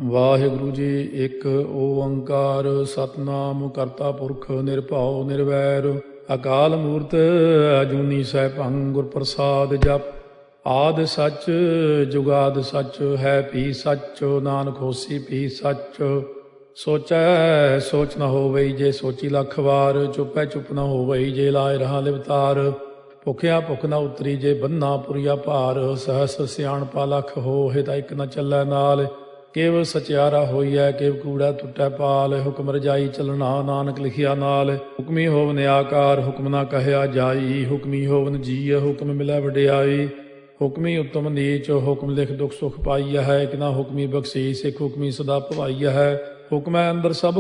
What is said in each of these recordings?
ਵਾਹਿਗੁਰੂ ਜੀ। ਇੱਕ ਓੰਕਾਰ ਸਤਨਾਮ ਕਰਤਾ ਪੁਰਖ ਨਿਰਭਉ ਨਿਰਵੈਰ ਅਕਾਲ ਮੂਰਤ ਅਜੂਨੀ ਸੈਭੰ ਗੁਰ ਪ੍ਰਸਾਦ ਜਪ। ਆਦਿ ਸੱਚ ਜੁਗਾਦ ਸੱਚ ਹੈ ਭੀ ਸੱਚ ਨਾਨਕ ਹੋਸੀ ਭੀ ਸੱਚ। ਸੋਚੈ ਸੋਚ ਨ ਹੋਵਈ ਜੇ ਸੋਚੀ ਲੱਖ ਵਾਰ। ਚੁੱਪੈ ਚੁੱਪ ਨ ਹੋਵਈ ਜੇ ਲਾਇ ਰਹਾ ਲਿਵਤਾਰ। ਭੁਖਿਆ ਭੁਖ ਨ ਉਤਰੀ ਜੇ ਬੰਨਾ ਪੁਰੀਆ ਭਾਰ। ਸਹਸ ਸਿਆਣਪਾ ਲਖ ਹੋਹਿ ਤਾਂ ਇੱਕ ਨ ਚੱਲੈ ਨਾਲ। ਕੇਵ ਸਚਿਆਰਾ ਹੋਈਐ ਕੇਵ ਕੂੜਾ ਟੁੱਟੈ ਪਾਲ। ਹੁਕਮ ਰਜਾਈ ਚੱਲਣਾ ਨਾਨਕ ਲਿਖਿਆ ਨਾਲ। ਹੁਕਮੀ ਹੋਵਨ ਆਕਾਰ ਹੁਕਮ ਨਾ ਕਹਿਆ ਜਾਈ। ਹੁਕਮੀ ਹੋਵਨ ਜੀਅ ਹੁਕਮ ਮਿਲੈ ਵਡਿਆਈ। ਹੁਕਮੀ ਉੱਤਮ ਨੀਚ ਹੁਕਮ ਲਿਖ ਦੁਖ ਸੁਖ ਪਾਈਆ ਹੈ। ਇੱਕ ਨਾ ਹੁਕਮੀ ਬਖਸ਼ੀਸ ਇੱਕ ਹੁਕਮੀ ਸਦਾ ਭਵਾਈਆ ਹੈ। ਹੁਕਮੈ ਅੰਦਰ ਸਭ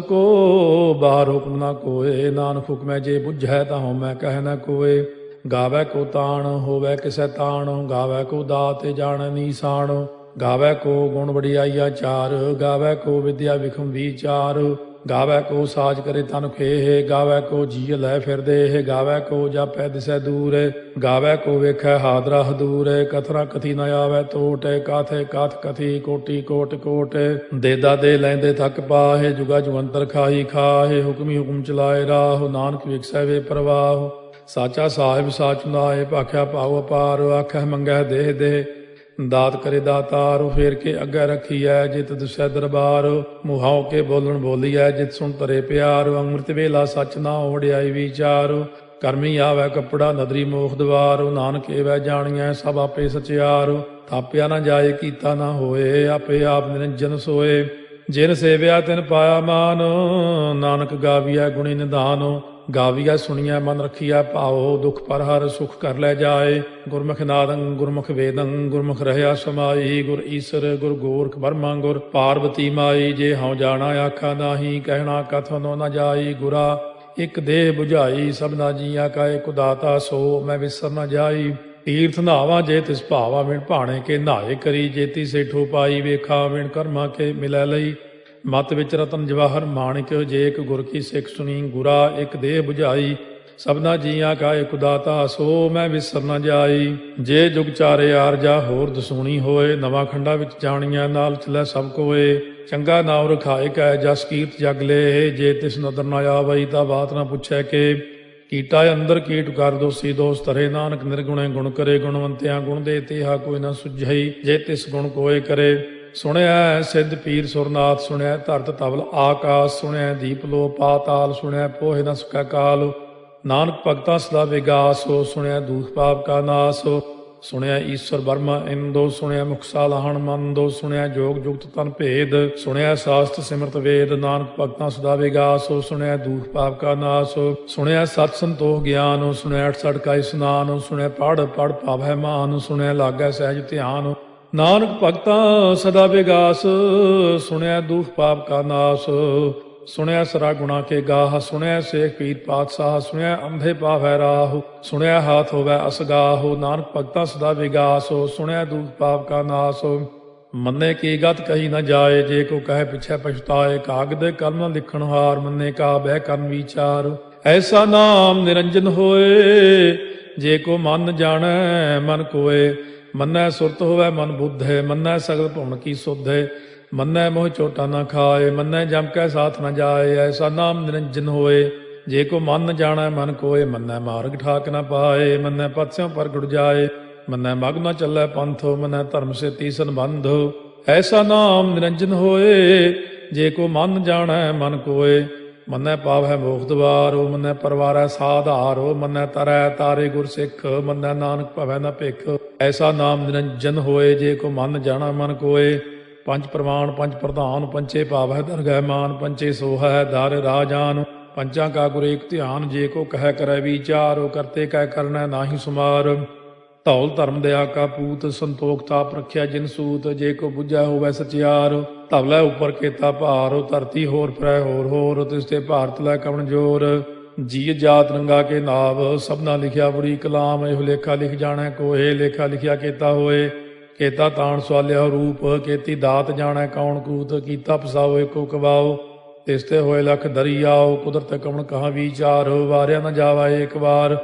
ਕੋ ਬਾਹਰ ਹੁਕਮ ਨਾ ਕੋਏ। ਨਾਨਕ ਹੁਕਮੈ ਜੇ ਬੁੱਝੈ ਤਾਂ ਹਉਮੈ ਕਹਿ ਨਾ ਕੋਏ। ਗਾਵੈ ਕੋ ਤਾਣ ਹੋਵੈ ਕਿਸੈ ਤਾਣ। ਗਾਵੈ ਕੋ ਦਾਤ ਜਾਣੈ ਨੀਸਾਨ। ਗਾਵੈ ਕੋ ਗੁਣ ਵਡਿਆਈਆ ਚਾਰ। ਗਾਵੈ ਕੋ ਵਿਦਿਆ ਵਿਖਮ ਵੀਚਾਰ। ਗਾਵੈ ਕੋ ਸਾਜ ਕਰੇ ਤਨ ਖੇਹ। ਗਾਵੈ ਕੋ ਜੀਅ ਲੈ ਫਿਰਦੇ। ਗਾਵੈ ਕੋ ਜਾਪੈ ਦਿਸੈ ਦੂਰ। ਗਾਵੈ ਕੋ ਵੇਖੈ ਹਾਦਰਾ ਹਦੂਰ। ਕਥਨਾ ਕਥੀ ਨ ਆਵੈ ਟੋਟ। ਕਾਥੇ ਕਾਥ ਕਥੀ ਕੋਟੀ ਕੋਟ ਕੋਟ। ਦੇਦਾ ਦੇ ਲੈਂਦੇ ਥੱਕ ਪਾਹੇ। ਜੁਗਾ ਜੁਗੰਤਰ ਖਾਹੀ ਖਾਹੇ। ਹੁਕਮੀ ਹੁਕਮ ਚਲਾਏ ਰਾਹ। ਨਾਨਕ ਵਿਖਸੈ ਵੇ ਪ੍ਰਵਾਹ। ਸਾਚਾ ਸਾਹਿਬ ਸਾਚ ਨਾਏ ਭਾਖਿਆ ਭਾਉ ਅਪਾਰ। ਆਖੈ ਮੰਗੈ ਦੇਹ ਦੇਹ ਦਾਤ ਕਰੇ ਦਾਤਾਰ। ਫੇਰ ਕੇ ਅੱਗੇ ਰੱਖੀਐ ਜਿਤ ਦੁਸੈ ਦਰਬਾਰ। ਮੁਹਾਉ ਕੇ ਬੋਲਣ ਬੋਲੀਐ ਜਿਤ ਸੁਣ ਤਰੇ ਪਿਆਰ। ਅੰਮ੍ਰਿਤ ਵੇਲਾ ਸੱਚ ਨਾ ਵਡਿਆਈ ਵਿਚਾਰ। ਕਰਮੀ ਆਵੈ ਕੱਪੜਾ ਨਦਰੀ ਮੋਖ ਦਵਾਰ। ਨਾਨਕ ਏਵੈ ਜਾਣੀਐ ਸਭ ਆਪੇ ਸਚਿਆਰ। ਥਾਪਿਆ ਨਾ ਜਾਏ ਕੀਤਾ ਨਾ ਹੋਏ। ਆਪੇ ਆਪ ਨਿਰੰਜਨ ਸੋਏ। ਜਿਨ ਸੇਵਿਆ ਤਿਨ ਪਾਇਆ ਮਾਨ। ਨਾਨਕ ਗਾਵੀਐ ਗੁਣੀ ਨਿਧਾਨ। ਗਾਵੀਐ ਸੁਣੀਐ ਮਨ ਰਖੀਐ ਭਾਉ। ਦੁਖ ਪਰ ਹਰ ਸੁਖ ਕਰ ਲੈ ਜਾਏ। ਗੁਰਮੁਖ ਨਾਦੰ ਗੁਰਮੁਖ ਵੇਦੰ ਗੁਰਮੁਖ ਰਹਿਆ ਸਮਾਈ। ਗੁਰ ਈਸਰ ਗੁਰ ਗੋਰਖ ਬਰਮਾ ਗੁਰ ਪਾਰਬਤੀ ਮਾਈ। ਜੇ ਹਉ ਜਾਣਾ ਆਖਾ ਨਾਹੀ ਕਹਿਣਾ ਕਥਨੋ ਨ ਜਾਈ। ਗੁਰਾ ਇੱਕ ਦੇਹ 부ਝਾਈ ਸਭਨਾ ਜੀਆਂ ਕਾ ਇੱਕ ਦਾਤਾ। ਸੋ ਮੈਂ ਵਿਸਰ ਨ ਜਾਈ। ਤੀਰਥ ਨਾਵਾਂ ਜੇ ਤਿਸ ਭਾਵਾ ਵਿਣ ਭਾਣੇ ਕੇ ਨਹਾਏ ਕਰੀ। ਜੇਤੀ ਸੇਠੋ ਪਾਈ ਵੇਖਾ ਵਿਣ ਕਰਮਾ ਕੇ ਮਿਲੈ ਲਈ। ਮਤ ਵਿੱਚ ਰਤਨ ਜਵਾਹਰ ਮਾਣਿਕ। ਜੇ ਇੱਕ ਗੁਰ ਕੀ ਸਿੱਖ ਸੁਣੀ। ਗੁਰਾ ਇੱਕ ਦੇਹ 부ਝਾਈ ਸਭਨਾ ਜੀਆਂ ਕਾ ਇੱਕ ਦਾਤਾ। ਸੋ ਮੈਂ ਵਿਸਰ ਨ ਜਾਈ। ਜੇ ਜੁਗ ਚਾਰੇ ਆਰਜਾ ਹੋਰ ਦਸੂਣੀ ਹੋਏ। ਨਵਾਂ ਖੰਡਾ ਵਿੱਚ ਜਾਣੀਆਂ ਨਾਲ ਚਲੈ ਸਭ ਕੋਏ। ਚੰਗਾ ਨਾਮ ਰਖਾਏ ਕੈ ਜਸ ਕੀਰਤ ਜਗ ਲੇ। ਜੇ ਤਿਸ ਨਦਰ ਨ ਆਵਈ ਤਾਂ ਬਾਤ ਨਾ ਪੁੱਛੈ ਕੇ। ਕੀਟਾ ਅੰਦਰ ਕੀਟ ਕਰ ਦੋਸੀ ਦੋਸ ਧਰੇ। ਨਾਨਕ ਨਿਰਗੁਣੇ ਗੁਣ ਕਰੇ। ਗੁਣਵੰਤਿਆਂ ਗੁਣ ਦੇ ਤੇਹਾ ਕੋਈ ਨਾ ਸੁਝਈ। ਜੇ ਤਿਸ ਗੁਣ ਕੋਏ ਕਰੇ। ਸੁਣਿਆ ਸਿੱਧ ਪੀਰ ਸੁਰਨਾਥ। ਸੁਣਿਆ ਧਰਤ ਤਵਲ ਆਕਾਸ। ਸੁਣਿਆ ਦੀਪ ਲੋ ਪਾਤਾਲ। ਸੁਣਿਆ ਪੋਹਿ ਨ ਸਕੈ ਕਾਲ। ਨਾਨਕ ਭਗਤਾਂ ਸਦਾ ਵਿਗਾਸ। ਸੁਣਿਆ ਦੂਖ ਪਾਪ ਕਾ ਨਾਸ। ਸੁਣਿਆ ਈਸ਼ਵਰ ਬਰਮਾ ਇੰਦੋ। ਸੁਣਿਆ ਮੁਖ ਸਾਲਾਹਣ ਮੰਦੋ। ਸੁਣਿਆ ਜੋਗ ਜੁਗਤ ਤਨ ਭੇਦ। ਸੁਣਿਆ ਸਾਸਤ ਸਿਮਰਤ ਵੇਦ। ਨਾਨਕ ਭਗਤਾਂ ਸਦਾ ਵਿਗਾਸ। ਸੁਣਿਆ ਦੂਖ ਪਾਪ ਕਾ ਨਾਸ। ਸੁਣਿਆ ਸਤ ਸੰਤੋਖ ਗਿਆਨ। ਸੁਣਿਆ 68 ਕਾ ਇਸਨਾਨ। ਸੁਣਿਆ ਪੜ ਪੜ ਭਾਵੈ ਮਾਨ। ਸੁਣਿਆ ਲਾਗੈ ਸਹਿਜ ਧਿਆਨ। ਨਾਨਕ ਭਗਤਾਂ ਸਦਾ ਵਿਗਾਸ। ਸੁਣਿਆ ਦੁਖ ਪਾਪ ਕਾ ਨਾਸ। ਸੁਣਿਆ ਸਰਾ ਗੁਣਾ ਕੇ ਗਾਹ। ਸੁਣਿਆ ਸੇਖ ਪੀਰ ਪਾਤਸ਼ਾਹ। ਸੁਣਿਆ ਅੰਧੇ ਪਾਵੈ ਰਾਹ। ਸੁਣਿਆ ਹਾਥ ਹੋਵੈ ਅਸਗਾਹ। ਨਾਨਕ ਭਗਤਾਂ ਸਦਾ ਵਿਗਾਸ। ਸੁਣਿਆ ਦੁਖ ਪਾਪ ਕਾ ਨਾਸ। ਮੰਨੇ ਕੀ ਗਤ ਕਹੀ ਨ ਜਾਏ। ਜੇ ਕੋ ਕਹੇ ਪਿਛੈ ਪਛਤਾਏ। ਕਾਗਦ ਕਲਮ ਨ ਲਿਖਣ ਹਾਰ। ਮੰਨੇ ਕਾ ਬਹਿ ਕਰਨ ਵਿਚਾਰ। ਐਸਾ ਨਾਮ ਨਿਰੰਜਨ ਹੋਏ। ਜੇ ਕੋ ਮਨ ਜਾਣੈ ਮਨ ਕੋਏ। ਮੰਨੈ ਸੁਰਤ ਹੋਵੈ ਮਨ ਬੁੱਧ ਹੈ। ਮੰਨੈ ਸਗਲ ਭਵਨ ਕੀ ਸੁਧ ਹੈ। ਮੰਨੈ ਮੋਹ ਚੋਟਾ ਨਾ ਖਾਏ। ਮੰਨੈ ਜਮ ਕੈ ਸਾਥ ਨ ਜਾਏ। ਐਸਾ ਨਾਮ ਨਿਰੰਜਨ ਹੋਏ। ਜੇ ਕੋ ਮਨ ਜਾਣੈ ਮਨ ਕੋਏ। ਮੰਨੈ ਮਾਰਗ ਠਾਕ ਨ ਪਾਏ। ਮੰਨੈ ਪਥਿਓਂ ਪ੍ਰਗਟ ਜਾਏ। ਮੰਨੈ ਮਗ ਨ ਚੱਲੈ ਪੰਥ। ਮੰਨੈ ਧਰਮ ਸੇ ਤੀਸਨ ਬੰਧ। ਐਸਾ ਨਾਮ ਨਿਰੰਜਨ ਹੋਏ। ਜੇ ਕੋ ਮਨ ਜਾਣੈ ਮਨ ਕੋਏ। ਮੰਨੈ ਪਾਵੈ ਮੋਖ ਦਵਾਰੋ। ਮੰਨੈ ਪਰਵਾਰੈ ਸਾਧਾਰੋ। ਮੰਨੈ ਤਰੈ ਤਾਰੇ ਗੁਰ ਸਿੱਖ। ਮੰਨੈ ਨਾਨਕ ਭਵੈ ਨ ਭਿਖ। ਐਸਾ ਨਾਮ ਨਿਰੰਜਨ ਹੋਏ। ਜੇ ਕੋ ਮਨ ਜਾਣਾ ਮਨ ਕੋਏ। ਪੰਜ ਪ੍ਰਮਾਣ ਪੰਜ ਪ੍ਰਧਾਨ। ਪੰਚੇ ਭਾਵੈ ਦਰਗਹਿ ਮਾਨ। ਪੰਚੇ ਸੋਹੈ ਦਰ ਰਾਜਾਨ। ਪੰਚਾਂ ਕਾ ਗੁਰ ਏਕ ਧਿਆਨ। ਜੇ ਕੋ ਕਹਿ ਕਰੈ ਵਿਚਾਰ। ਕਰਤੇ ਕਹਿ ਕਰਨੈ ਨਾਹੀ ਸੁਮਾਰ। ਧੌਲ ਧਰਮ ਦਇਆ ਕਾ ਪੂਤ। ਸੰਤੋਖ ਤਾਪ ਰਖਿਆ ਜਿਨ ਸੂਤ। ਜੇ ਕੋ ਬੁੱਝੈ ਹੋਵੈ ਸਚਿਆਰ। ਧਵਲੇ ਉੱਪਰ ਕੇਤਾ ਭਾਰ। ਧਰਤੀ ਹੋਰ ਫਿਰੈ ਹੋਰ ਹੋਰ। ਤਿਸ ਤੇ ਭਾਰਤ ਲੈ ਕਵਣ ਜੋਰ। ਜੀਅ ਜਾਤ ਰੰਗਾ ਕੇ ਨਾਵ। ਸਭਨਾ ਲਿਖਿਆ ਬੜੀ ਕਲਾਮ। ਇਹੋ ਲੇਖਾ ਲਿਖ ਜਾਣੈ ਕੋਏ। ਲੇਖਾ ਲਿਖਿਆ ਕੇਤਾ ਹੋਏ। ਕੇਤਾ ਤਾਣ ਸਵਾਲਿਆ ਰੂਪ। ਕੇਤੀ ਦਾਤ ਜਾਣੈ ਕੌਣ ਕੂਤ। ਕੀਤਾ ਪਸਾਓ ਏਕੋ ਕਵਾਓ। ਤਿਸ ਤੇ ਹੋਏ ਲਖ ਦਰੀ ਆਓ। ਕੁਦਰਤ ਕਵਣ ਕਹਾ ਵਿਚਾਰ। ਵਾਰਿਆ ਨ ਜਾਵਾ ਏਕ ਵਾਰ।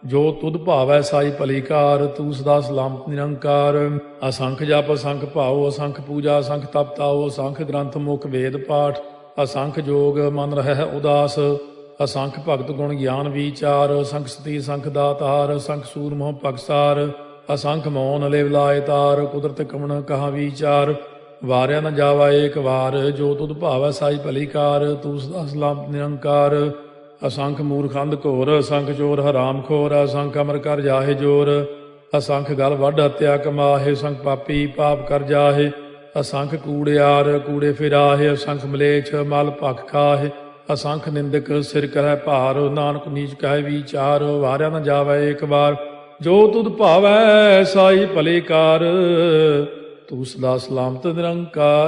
ਜੋ ਤੁਧ ਭਾਵੈ ਸਾਈ ਭਲੀ ਕਾਰ, ਤੂੰ ਸਦਾ ਸਲਾਮਤ ਨਿਰੰਕਾਰ। ਅਸੰਖ ਜਪ ਅਸੰਖ ਭਾਉ, ਅਸੰਖ ਪੂਜਾ ਅਸੰਖ ਤਪ ਤਾਉ, ਅਸੰਖ ਗ੍ਰੰਥ ਮੁਖ ਵੇਦ ਪਾਠ, ਅਸੰਖ ਜੋਗ ਮਨ ਰਹਿ ਉਦਾਸ। ਅਸੰਖ ਭਗਤ ਗੁਣ ਗਿਆਨ ਵਿਚਾਰ, ਅਸੰਖ ਸਤੀ ਅਸੰਖ ਦਾਤਾਰ, ਅਸੰਖ ਸੂਰ ਮੋਹ ਭਗਸਾਰ। ਅਸੰਖ ਮੌਨ ਲਿਵ ਲਾਇ ਤਾਰ, ਕੁਦਰਤ ਕਮਣ ਕਹਾ ਵਿਚਾਰ। ਵਾਰਿਆ ਨ ਜਾਵਾ ਏਕ ਵਾਰ, ਜੋ ਤੁਧ ਭਾਵੈ ਸਾਈ ਭਲੀ ਕਾਰ, ਤੂੰ ਸਦਾ ਸਲਾਮਤ ਨਿਰੰਕਾਰ। ਅਸੰਖ ਮੂਰਖ ਅੰਧ ਘੋਰ, ਅਸੰਖ ਚੋਰ ਹਰਾਮ ਖੋਰ, ਅਸੰਖ ਅਮਰ ਕਰ ਜਾਹੇ ਜੋਰ। ਅਸੰਖ ਗਲ ਵੱਢ ਹੱਤਿਆ ਕਮਾਹੇ, ਅਸੰਖ ਪਾਪੀ ਪਾਪ ਕਰ ਜਾਹੇ। ਅਸੰਖ ਕੂੜਿਆਰ ਕੂੜੇ ਫਿਰਾਹੇ, ਅਸੰਖ ਮਲੇਛ ਮਲ ਭਖ ਖਾਹੇ। ਅਸੰਖ ਨਿੰਦਕ ਸਿਰ ਕਰੈ ਭਾਰ, ਨਾਨਕ ਨੀਚ ਕਹਿ ਵਿਚਾਰ। ਵਾਰਿਆ ਨ ਜਾਵੈ ਏਕ ਵਾਰ, ਜੋ ਤੁਧ ਭਾਵੈ ਸਾਈ ਭਲੀ ਕਾਰ, ਤੂੰ ਸਦਾ ਸਲਾਮਤ ਨਿਰੰਕਾਰ।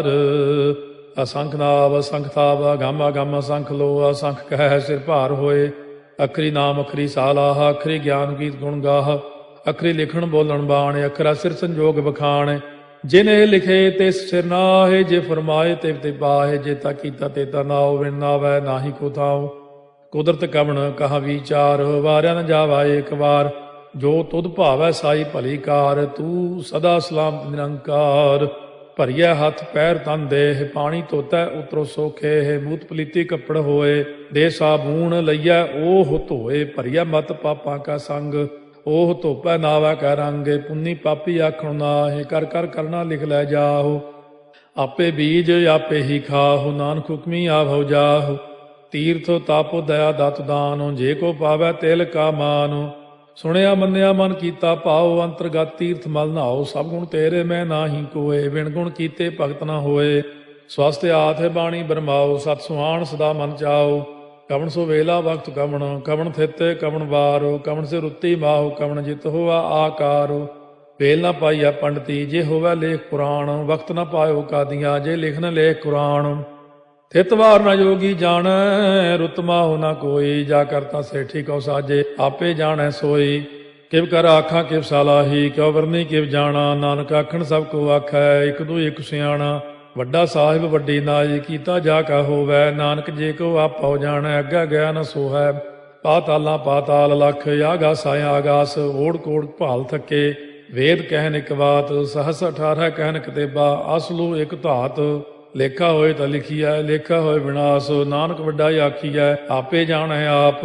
ਅਸੰਖ ਨਾਵ ਅਸੰਖ ਤਾਵ, ਅਗੰਮ ਅਗੰਮ ਅਸੰਖ ਲੋ, ਅਸੰਖ ਕਹਿ ਸਿਰ ਭਾਰ ਹੋਏ। ਅਖਰੀ ਨਾਮ ਅਖਰੀ ਸਾਲਾਹ, ਅਖਰੀ ਗਿਆਨ ਗੀਤ ਗੁਣ ਗਾਹ। ਅਖਰੀ ਲਿਖਣ ਬੋਲਣ ਬਾਣ, ਅਖਰਾ ਸਿਰ ਸੰਜੋਗ ਬਖਾਣ। ਜਿਨੇ ਲਿਖੇ ਤਿਸ ਸਿਰ ਨਾਹੇ, ਜੇ ਫਰਮਾਏ ਤਿਵ ਤੇ ਪਾਹੇ। ਜੇ ਤਾ ਕੀਤਾ ਤੇ ਤਾ ਨਾਉ, ਵਿਣ ਨਾਵੈ ਨਾਹੀ ਕੋ ਥਾਉ। ਕੁਦਰਤ ਕਵਣ ਕਹਾ ਵਿਚਾਰ, ਵਾਰਿਆ ਨ ਜਾਵਾ ਏਕ ਵਾਰ। ਜੋ ਤੁਧ ਭਾਵੈ ਸਾਈ ਭਲੀ ਕਾਰ, ਤੂੰ ਸਦਾ ਸਲਾਮਤ ਨਿਰੰਕਾਰ। ਭਰੀਐ ਹੱਥ ਪੈਰ ਤਨ ਦੇਹ, ਪਾਣੀ ਧੋਤੈ ਉਤਰੋ ਸੋਖੇ। ਮੂਤ ਪਲੀਤੀ ਕੱਪੜ ਹੋਏ, ਦੇ ਸਾਬੂਣ ਲਈਐ ਓਹ ਧੋਏ। ਭਰੀਐ ਮਤ ਪਾਪਾਂ ਕਾ ਸੰਗ, ਓਹ ਧੋਪੈ ਨਾਵੈ ਕੈ ਰੰਗ। ਪੁੰਨੀ ਪਾਪੀ ਆਖਣ ਨਾਹਿ, ਕਰ ਕਰ ਕਰਨਾ ਲਿਖ ਲੈ ਜਾਹੋ। ਆਪੇ ਬੀਜ ਆਪੇ ਹੀ ਖਾਹੋ, ਨਾਨਕ ਹੁਕਮੀ ਆਭਉ ਜਾਹੋ। ਤੀਰਥ ਤਪ ਦਇਆ ਦਤ ਦਾਨ, ਜੇ ਕੋ ਪਾਵੈ ਤਿਲ ਕਾ ਮਾਨ। ਸੁਣਿਆ ਮੰਨਿਆ ਮਨ ਕੀਤਾ ਭਾਉ, ਅੰਤਰਗਤ ਤੀਰਥ ਮਲ ਨਹਾਉ। ਸਭ ਗੁਣ ਤੇਰੇ ਮੈਂ ਨਾਹੀ ਕੋਏ, ਵਿਣ ਗੁਣ ਕੀਤੇ ਭਗਤ ਨ ਹੋਏ। ਸਵਸਤ ਆਥ ਬਾਣੀ ਬਰਮਾਓ, ਸਤ ਸੁਹਾਣ ਸਦਾ ਮਨ ਚਾਓ। ਕਵਣ ਸੋ ਵੇਲਾ ਵਕਤ ਕਵਣ, ਕਵਣ ਥਿਤੇ ਕਵਣ ਵਾਰੋ। ਕਵਣ ਸੇ ਰੁੱਤੀ ਮਾਹੋ, ਕਵਣ ਜਿਤ ਹੋਆ ਆਕਾਰੋ। ਵੇਲ ਨ ਪਾਈਆ ਪੰਡਤੀ, ਜੇ ਹੋਵੈ ਲੇਖ ਪੁਰਾਣ। ਵਕਤ ਨ ਪਾਇਓ ਕਾਦੀਆਂ, ਜੇ ਲਿਖਨ ਲੇਖ ਕੁਰਾਨ। ਥਿਤ ਵਾਰ ਨ ਜੋਗੀ ਜਾਣੈ, ਰੁੱਤ ਮਾਹੋ ਨ ਕੋਈ। ਜਾ ਕਰਤਾ ਸੇਠੀ ਕਉ ਸਾਜੇ, ਆਪੇ ਜਾਣੈ ਸੋਈ। ਕਿਵ ਕਰ ਆਖਾਂ ਕਿਵ ਸਾਲਾਹੀ, ਕਿਉ ਵਰਨੀ ਕਿਵ ਜਾਣਾ। ਨਾਨਕ ਆਖਣ ਸਭ ਕੋ ਆਖੈ, ਇਕ ਦੂ ਇਕ ਸਿਆਣਾ। ਵੱਡਾ ਸਾਹਿਬ ਵੱਡੀ ਨਾਈ, ਕੀਤਾ ਜਾ ਕਾ ਹੋਵੈ। ਨਾਨਕ ਜੇ ਕੋ ਆਪਉ ਜਾਣੈ, ਅੱਗਾ ਗਿਆ ਨ ਸੋਹੈ। ਪਾਤਾਲਾਂ ਪਾਤਾਲ ਲਖ, ਆਗਾਸ ਆਗਾਸ। ਓੜ ਕੋੜ ਭਾਲ ਥੱਕੇ, ਵੇਦ ਕਹਿਨ ਇਕ ਬਾਤ। ਸਹਸ 18 ਕਹਿਨ ਕਤੇਬਾ, ਅਸਲੂ ਇਕ ਧਾਤ। ਲੇਖਾ ਹੋਏ ਤਾਂ ਲਿਖੀਐ, ਲੇਖਾ ਹੋਏ ਵਿਨਾਸ਼। ਨਾਨਕ ਵੱਡਾ ਆਖੀਐ, ਆਪੇ ਜਾਣੈ ਆਪ।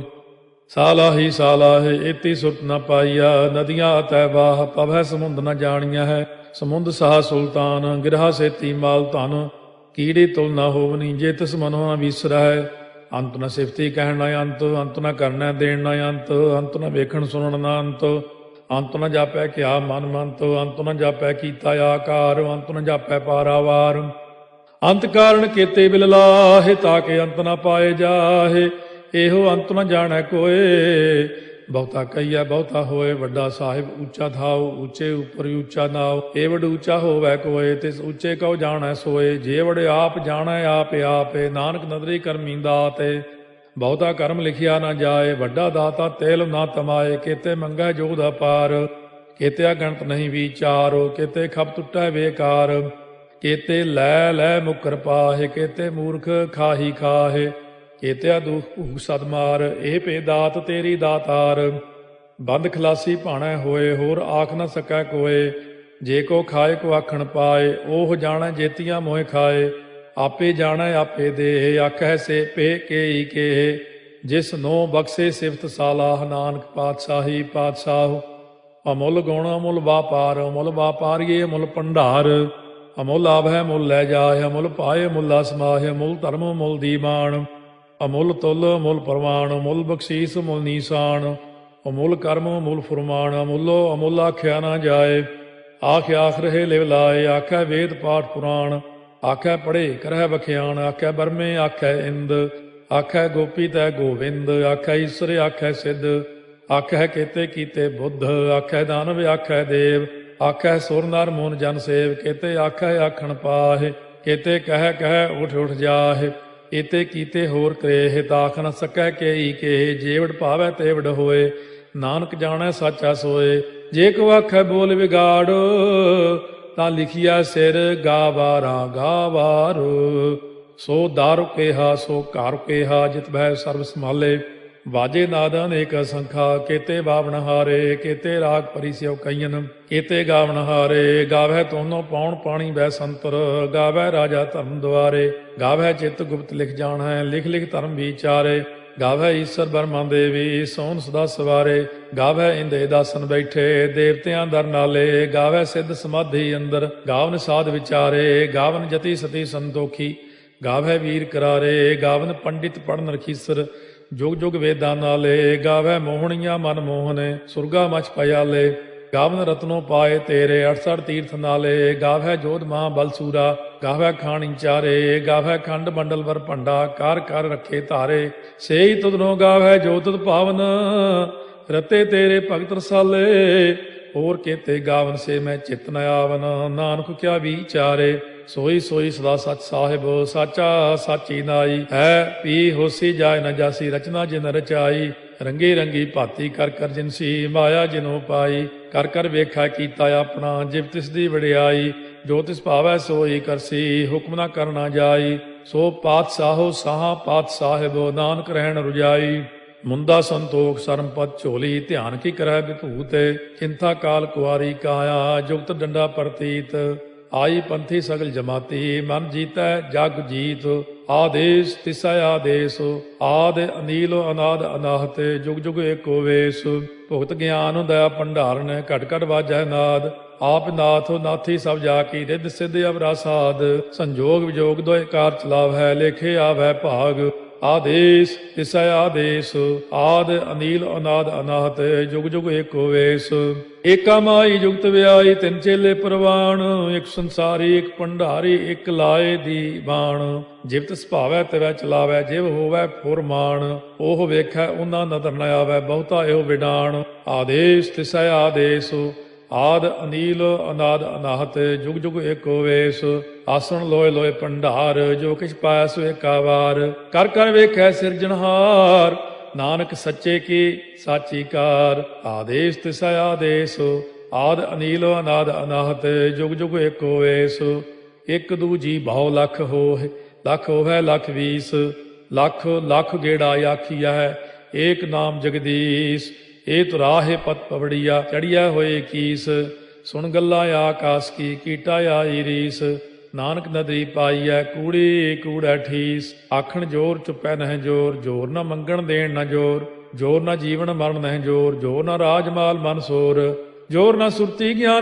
ਸਾਲਾਹੀ ਸਾਲਾਹੇ, ਏਤੀ ਸੁਰਤ ਨ ਪਾਈਆ। ਨਦੀਆਂ ਅਤੈ ਬਾਹ, ਪਵੈ ਸਮੁੰਦ ਨ ਜਾਣੀਆ ਹੈ। ਸਮੁੰਦ ਸਾਹ ਸੁਲਤਾਨ, ਗਿਰਹਾ ਸੇਤੀ ਮਾਲ ਧਨ। ਕੀੜੀ ਤੁਲ ਨ ਹੋਵਨੀ, ਜੇ ਤਿਸ ਮਨੋ ਨ ਵਿਸਰੈ। ਅੰਤ ਨ ਸਿਫਤੀ ਕਹਿਣ ਨ ਅੰਤ, ਅੰਤ ਨ ਕਰਨੈ ਦੇਣ ਨ ਅੰਤ। ਅੰਤ ਨ ਵੇਖਣ ਸੁਣਨ ਨ ਅੰਤ, ਅੰਤ ਨ ਜਾਪੈ ਕਿਆ ਮਨ ਮੰਤ। ਅੰਤ ਨ ਜਾਪੈ ਕੀਤਾ ਆਕਾਰ, ਅੰਤ ਨ ਜਾਪੈ ਪਾਰਾਵਾਰ। ਅੰਤ ਕਾਰਨ ਕੀਤੇ ਬਿਲ ਲਾਹੇ, ਤਾਕੇ ਅੰਤ ਨ ਪਾਏ ਜਾਹੇ। ਇਹੋ ਅੰਤ ਨ ਜਾਣੈ ਕੋਏ, ਬਹੁਤਾ ਕਹੀਐ ਬਹੁਤਾ ਹੋਏ। ਵੱਡਾ ਸਾਹਿਬ ਉੱਚਾ ਥਾਉ, ਉੱਚੇ ਉੱਪਰ ਉੱਚਾ ਨਾਉ। ਏ ਵਡ ਉੱਚਾ ਹੋਵੈ ਕੋਏ, ਤਿਸ ਉੱਚੇ ਕਉ ਜਾਣੈ ਸੋਏ। ਜੇ ਵਡ ਆਪ ਜਾਣੈ ਆਪੇ ਆਪੇ, ਨਾਨਕ ਨਦਰੀ ਕਰਮੀ ਦਾਤੇ। ਬਹੁਤਾ ਕਰਮ ਲਿਖਿਆ ਨਾ ਜਾਏ, ਵੱਡਾ ਦਾਤਾ ਤੇਲ ਨਾ ਤਮਾਏ। ਕੇਤੇ ਮੰਗੈ ਜੋਧ ਅਪਾਰ, ਕੇਤਿਆ ਗਣਤ ਨਹੀਂ ਵਿਚਾਰ। ਕੇਤੇ ਖਪ ਟੁੱਟੈ ਬੇਕਾਰ, ਕੇਤੇ ਲੈ ਲੈ ਮੁਕਰ ਪਾਹੇ। ਕੇਤੇ ਮੂਰਖ ਖਾਹੀ ਖਾਹੇ, ਕੇਤਿਆ ਦੁਖ ਭੂਖ ਸਦ ਮਾਰ। ਇਹ ਭੇ ਦਾਤ ਤੇਰੀ ਦਾਤਾਰ, ਬੰਦ ਖਲਾਸੀ ਭਾਣੈ ਹੋਏ। ਹੋਰ ਆਖ ਨ ਸਕੈ ਕੋਏ, ਜੇ ਕੋ ਖਾਏ ਕੋ ਆਖਣ ਪਾਏ। ਉਹ ਜਾਣੈ ਜੇਤੀਆਂ ਮੋਹਿ ਖਾਏ, ਆਪੇ ਜਾਣੈ ਆਪੇ ਦੇ। ਆਖੈ ਸੇ ਪੇ ਕੇਈ ਕੇ, ਜਿਸ ਨੋ ਬਖਸ਼ੇ ਸਿਫਤ ਸਾਲਾਹ। ਨਾਨਕ ਪਾਤਸ਼ਾਹੀ ਪਾਤਸ਼ਾਹ, ਅਮੁੱਲ ਗੁਣ ਅਮੁੱਲ ਵਾਪਾਰ। ਅਮੁੱਲ ਵਾਪਾਰੀਏ ਅਮੁੱਲ ਭੰਡਾਰ, ਅਮੁੱਲ ਆਭੈ ਮੁੱਲ ਲੈ ਜਾਏ। ਅਮੁੱਲ ਪਾਏ ਮੁੱਲਾ ਸਮਾਹੇ, ਅਮੁੱਲ ਧਰਮ ਮੁੱਲ ਦੀਵਾਨ। ਅਮੁੱਲ ਤੁਲ ਅਮੁੱਲ ਪ੍ਰਵਾਨ, ਅਮੁੱਲ ਬਖਸ਼ੀਸ ਅਮੁੱਲ ਨੀਸਾਨ। ਅਮੁੱਲ ਕਰਮ ਅਮੁੱਲ ਫੁਰਮਾਨ, ਅਮੁੱਲੋ ਅਮੁੱਲ ਆਖਿਆ ਨਾ ਜਾਏ। ਆਖ ਆਖ ਰਹੇ ਲਿਵ ਲਾਏ, ਆਖੈ ਵੇਦ ਪਾਠ ਪੁਰਾਣ। ਆਖੈ ਪੜ੍ਹੇ ਕਰਹਿ ਬਖਿਆਣ, ਆਖੈ ਬਰਮੇ ਆਖੈ ਇੰਦ। ਆਖੈ ਗੋਪੀ ਤੈ ਗੋਵਿੰਦ, ਆਖੈ ਈਸਰ ਆਖੈ ਸਿੱਧ। ਆਖੈ ਕੇਤੇ ਕੀਤੇ ਬੁੱਧ, ਆਖੈ ਦਾਨਵ ਆਖੈ ਦੇਵ। ਆਖੈ ਸੁਰ ਨਰ ਮੂਨ ਜਨ ਸੇਵ, ਕੇਤੇ ਆਖੈ ਆਖਣ ਪਾਹੇ। ਕੇਤੇ ਕਹਿ ਕਹਿ ਉਠ ਉਠ ਜਾਹੇ, ਏਤੇ ਕੀਤੇ ਹੋਰ ਕਰੇਹ। ਤਾਖ ਨ ਸਕੈ ਕੇਈ ਕੇ, ਜੇਵੜ ਭਾਵੈ ਤੇਵੜ ਹੋਏ। ਨਾਨਕ ਜਾਣੈ ਸਾਚਾ ਸੋਏ, ਜੇ ਕੋ ਆਖੈ ਬੋਲ ਵਿਗਾੜ। ਤਾਂ ਲਿਖਿਆ ਸਿਰ ਗਾਵਾਰਾ ਗਾਵਾਰ। ਸੋ ਦਾਰੂ ਕੇਹਾ ਸੋ ਘਰ ਕੇਹਾ, ਜਿਤ ਬਹਿ ਸਰਬ ਸੰਭਾਲੇ। ਬਾਜੇ ਨਾਦ ਅਨੇਕ ਅਸੰਖਾ ਕੇਤੇ ਬਾਵਨ ਹਾਰੇ ਕੇਤੇ ਰਾਗ ਪਰੀ ਸਿਉ ਕਈਨ ਕੇਤੇ ਗਾਵਨ ਹਾਰੇ ਗਾਵੈ ਤੋਨੋ ਪਾਉਣ ਪਾਣੀ ਬੈ ਸੰਤਰ ਗਾਵੈ ਰਾਜਾ ਧਰਮ ਦੁਆਰੇ ਗਾਵੈ ਚਿੱਤ ਗੁਪਤ ਲਿਖ ਜਾਣੈ ਲਿਖ ਲਿਖ ਧਰਮ ਵਿਚਾਰੇ ਗਾਵੈ ਈਸ਼ਰ ਬਰਮਾ ਦੇਵੀ ਸੋਨ ਸਦਾ ਸਵਾਰੇ ਗਾਵੈ ਇੰਦੇ ਦਾਸਨ ਬੈਠੇ ਦੇਵਤਿਆਂ ਦਰ ਨਾਲੇ ਗਾਵੈ ਸਿੱਧ ਸਮਾਧੀ ਅੰਦਰ ਗਾਵਨ ਸਾਧ ਵਿਚਾਰੇ ਗਾਵਨ ਜਤੀ ਸਤੀ ਸੰਤੋਖੀ ਗਾਵੈ ਵੀਰ ਕਰਾਰੇ ਗਾਵਨ ਪੰਡਿਤ ਪੜਨ ਰਖੀਸਰ ਜੁਗ ਜੁਗ ਵੇਦਾਂ ਨਾਲੇ ਗਾਵੈ ਮੋਹਣੀਆਂ ਮਨ ਮੋਹਨੇ ਸੁਰਗਾ ਮਚ ਪਿਆਲੇ ਗਾਵਨ ਰਤਨੋ ਪਾਏ ਤੇਰੇ 68 ਤੀਰਥ ਨਾਲੇ ਗਾਵੈ ਜੋਧ ਮਹਾ ਬਲਸੂਰਾ ਗਾਵੈ ਖਾਣੀ ਚਾਰੇ ਗਾਵੈ ਖੰਡ ਮੰਡਲ ਵਰ ਭੰਡਾ ਕਰ ਕਰ ਰੱਖੇ ਧਾਰੇ ਸੇਈ ਤੁਧਨੋ ਗਾਵੈ ਜੋ ਤੁਧ ਭਾਵਨ ਰਤੇ ਤੇਰੇ ਭਗਤ ਰਸਾਲੇ ਹੋਰ ਕੇਤੇ ਗਾਵਨ ਸੇ ਮੈਂ ਚਿਤ ਨ ਆਵਨ ਨਾਨਕ ਕਿਆ ਵਿਚਾਰੇ ਸੋਈ ਸੋਈ ਸਦਾ ਸਚ ਸਾਹਿਬ ਸਾਚਾ ਸਾਚੀ ਨਾਈ ਹੈ ਪੀ ਹੋਸੀ ਜਾਏ ਨ ਜਾਸੀ ਰਚਨਾ ਜਿਨ ਰਚਾਈ ਰੰਗੀ ਰੰਗੀ ਭਾਤੀ ਕਰ ਕਰ ਜਿਨਸੀ ਮਾਇਆ ਜਿਨੋ ਪਾਈ ਕਰ ਕਰ ਵੇਖਾ ਕੀਤਾ ਆਪਣਾ ਜਿਵ ਤਿਸ ਦੀ ਵਡਿਆਈ ਜੋ ਤਿਸ ਭਾਵੈ ਸੋਈ ਕਰਸੀ ਹੁਕਮ ਨਾ ਕਰਨਾ ਜਾਈ ਸੋ ਪਾਤਸ਼ਾਹੋ ਸਾਹਾ ਪਾਤ ਸਾਹਿਬ ਨਾਨਕ ਰਹਿਣ ਰੁਜਾਈ ਮੁੰਦਾ ਸੰਤੋਖ ਸਰਮਪਦ ਝੋਲੀ ਧਿਆਨ ਕੀ ਕਰੈ ਵਿਭੂਤ ਚਿੰਤਾ ਕਾਲ ਕੁਆਰੀ ਕਾਇਆ ਜੁਗਤ ਡੰਡਾ ਪ੍ਰਤੀਤ ਆਈ ਪੰਥੀ ਸਗਲ ਜਮਾਤੀ ਮਨ ਜੀਤੈ ਜਗ ਜੀਤ ਆਦੇਸ ਤਿਸੈ ਆਦੇਸ ਆਦ ਅਨੀਲ ਅਨਾਦ ਅਨਾਹਤ ਜੁਗ ਜੁਗ ਏਕੋ ਵੇਸ ਭੁਗਤ ਗਿਆਨ ਦਇਆ ਭੰਡਾਰਨ ਘਟ ਘਟ ਵਾਜੈ ਨਾਦ ਆਪ ਨਾਥ ਨਾਥੀ ਸਭ ਜਾ ਕੀ ਰਿੱਧ ਸਿੱਧ ਅਵਰਾ ਸਾਧ ਸੰਜੋਗ ਵਿਜੋਗ ਦੋਇ ਕਾਰ ਚਲਾਵੈ ਲੇਖੇ ਆਵੈ ਭਾਗ ਆਦੇਸ ਤਿਸੈ ਆਦੇਸ ਆਦ ਅਨੀਲ ਅਨਾਦ ਅਨਾਹਤ ਜੁਗ ਜੁਗ ਏਕੋ ਵੇਸ ਏਕਾ ਮਾਈ ਜੁਗਤ ਵਿਆਈ ਤਿੰਨ ਚੇਲੇ ਪ੍ਰਵਾਨ ਇੱਕ ਸੰਸਾਰੀ ਇੱਕ ਭੰਡਾਰੀ ਇੱਕ ਲਾਏ ਦੀ ਬਾਣ ਜਿਵ ਤਿਸ ਭਾਵੈ ਤਿਵੈ ਚਲਾਵੈ ਜਿਵ ਹੋਵੈ ਫੁਰਮਾਨ ਉਹ ਵੇਖੈ ਉਹਨਾਂ ਨਦਰ ਨ ਆਵੈ ਬਹੁਤਾ ਇਹੋ ਵਿਡਾਣ ਆਦੇਸ ਤਿਸੈ ਆਦੇਸ ਆਦ ਅਨੀਲ ਅਨਾਦ ਅਨਾਹਤ ਜੁਗ ਜੁਗ ਏਕੋ ਵੇਸ ਆਸਣ ਲੋਏ ਲੋਏ ਭੰਡਾਰ ਜੋ ਕਿਛ ਪਾਇਆ ਸੋ ਏਕਾ ਵਾਰ ਕਰ ਕਰ ਵੇਖੈ ਸਿਰਜਣਹਾਰ ਨਾਨਕ ਸੱਚੇ ਕੀ ਸਾਚੀ ਕਾਰ ਆਦੇਸ ਤਿਸੈ ਆਦੇਸ ਆਦ ਅਨੀਲ ਅਨਾਦ ਅਨਾਹਤ ਜੁਗ ਜੁਗ ਏਕੋ ਵੇਸ ਇੱਕ ਦੂਜੀ ਬਹੁ ਲੱਖ ਹੋਏ ਲੱਖ ਹੋਵੇ ਲੱਖ 20 ਲੱਖ ਲੱਖ ਗੇੜਾ ਆਖੀਐ ਏਕ ਨਾਮ ਜਗਦੀਸ਼ ਇਹ ਤੁਰਾਹੇ ਪਤ ਪਵੜੀਆ ਚੜੀਆ ਹੋਏ ਕੀਸ ਸੁਣ ਗੱਲਾਂ ਆਕਾਸ ਕੀ ਕੀਟਾ ਆਈ ਰੀਸ ਨਾਨਕ ਨਦਰੀ ਪਾਈਐ ਕੂੜੀ ਕੂੜੈ ਠੀਸ ਆਖਣ ਜੋਰ ਚੁੱਪੈ ਨਹਿ ਜੋਰ ਜੋਰ ਨਾ ਮੰਗਣ ਦੇਣ ਨਾ ਜੋਰ ਜੋਰ ਨਾ ਜੀਵਨ ਮਰਨ ਨਹਿ ਜੋਰ ਜੋਰ ਨਾ ਰਾਜਮਾਲ ਮਨ ਸੋਰ ਜੋਰ ਨਾ ਸੁਰਤੀ ਗਿਆਨ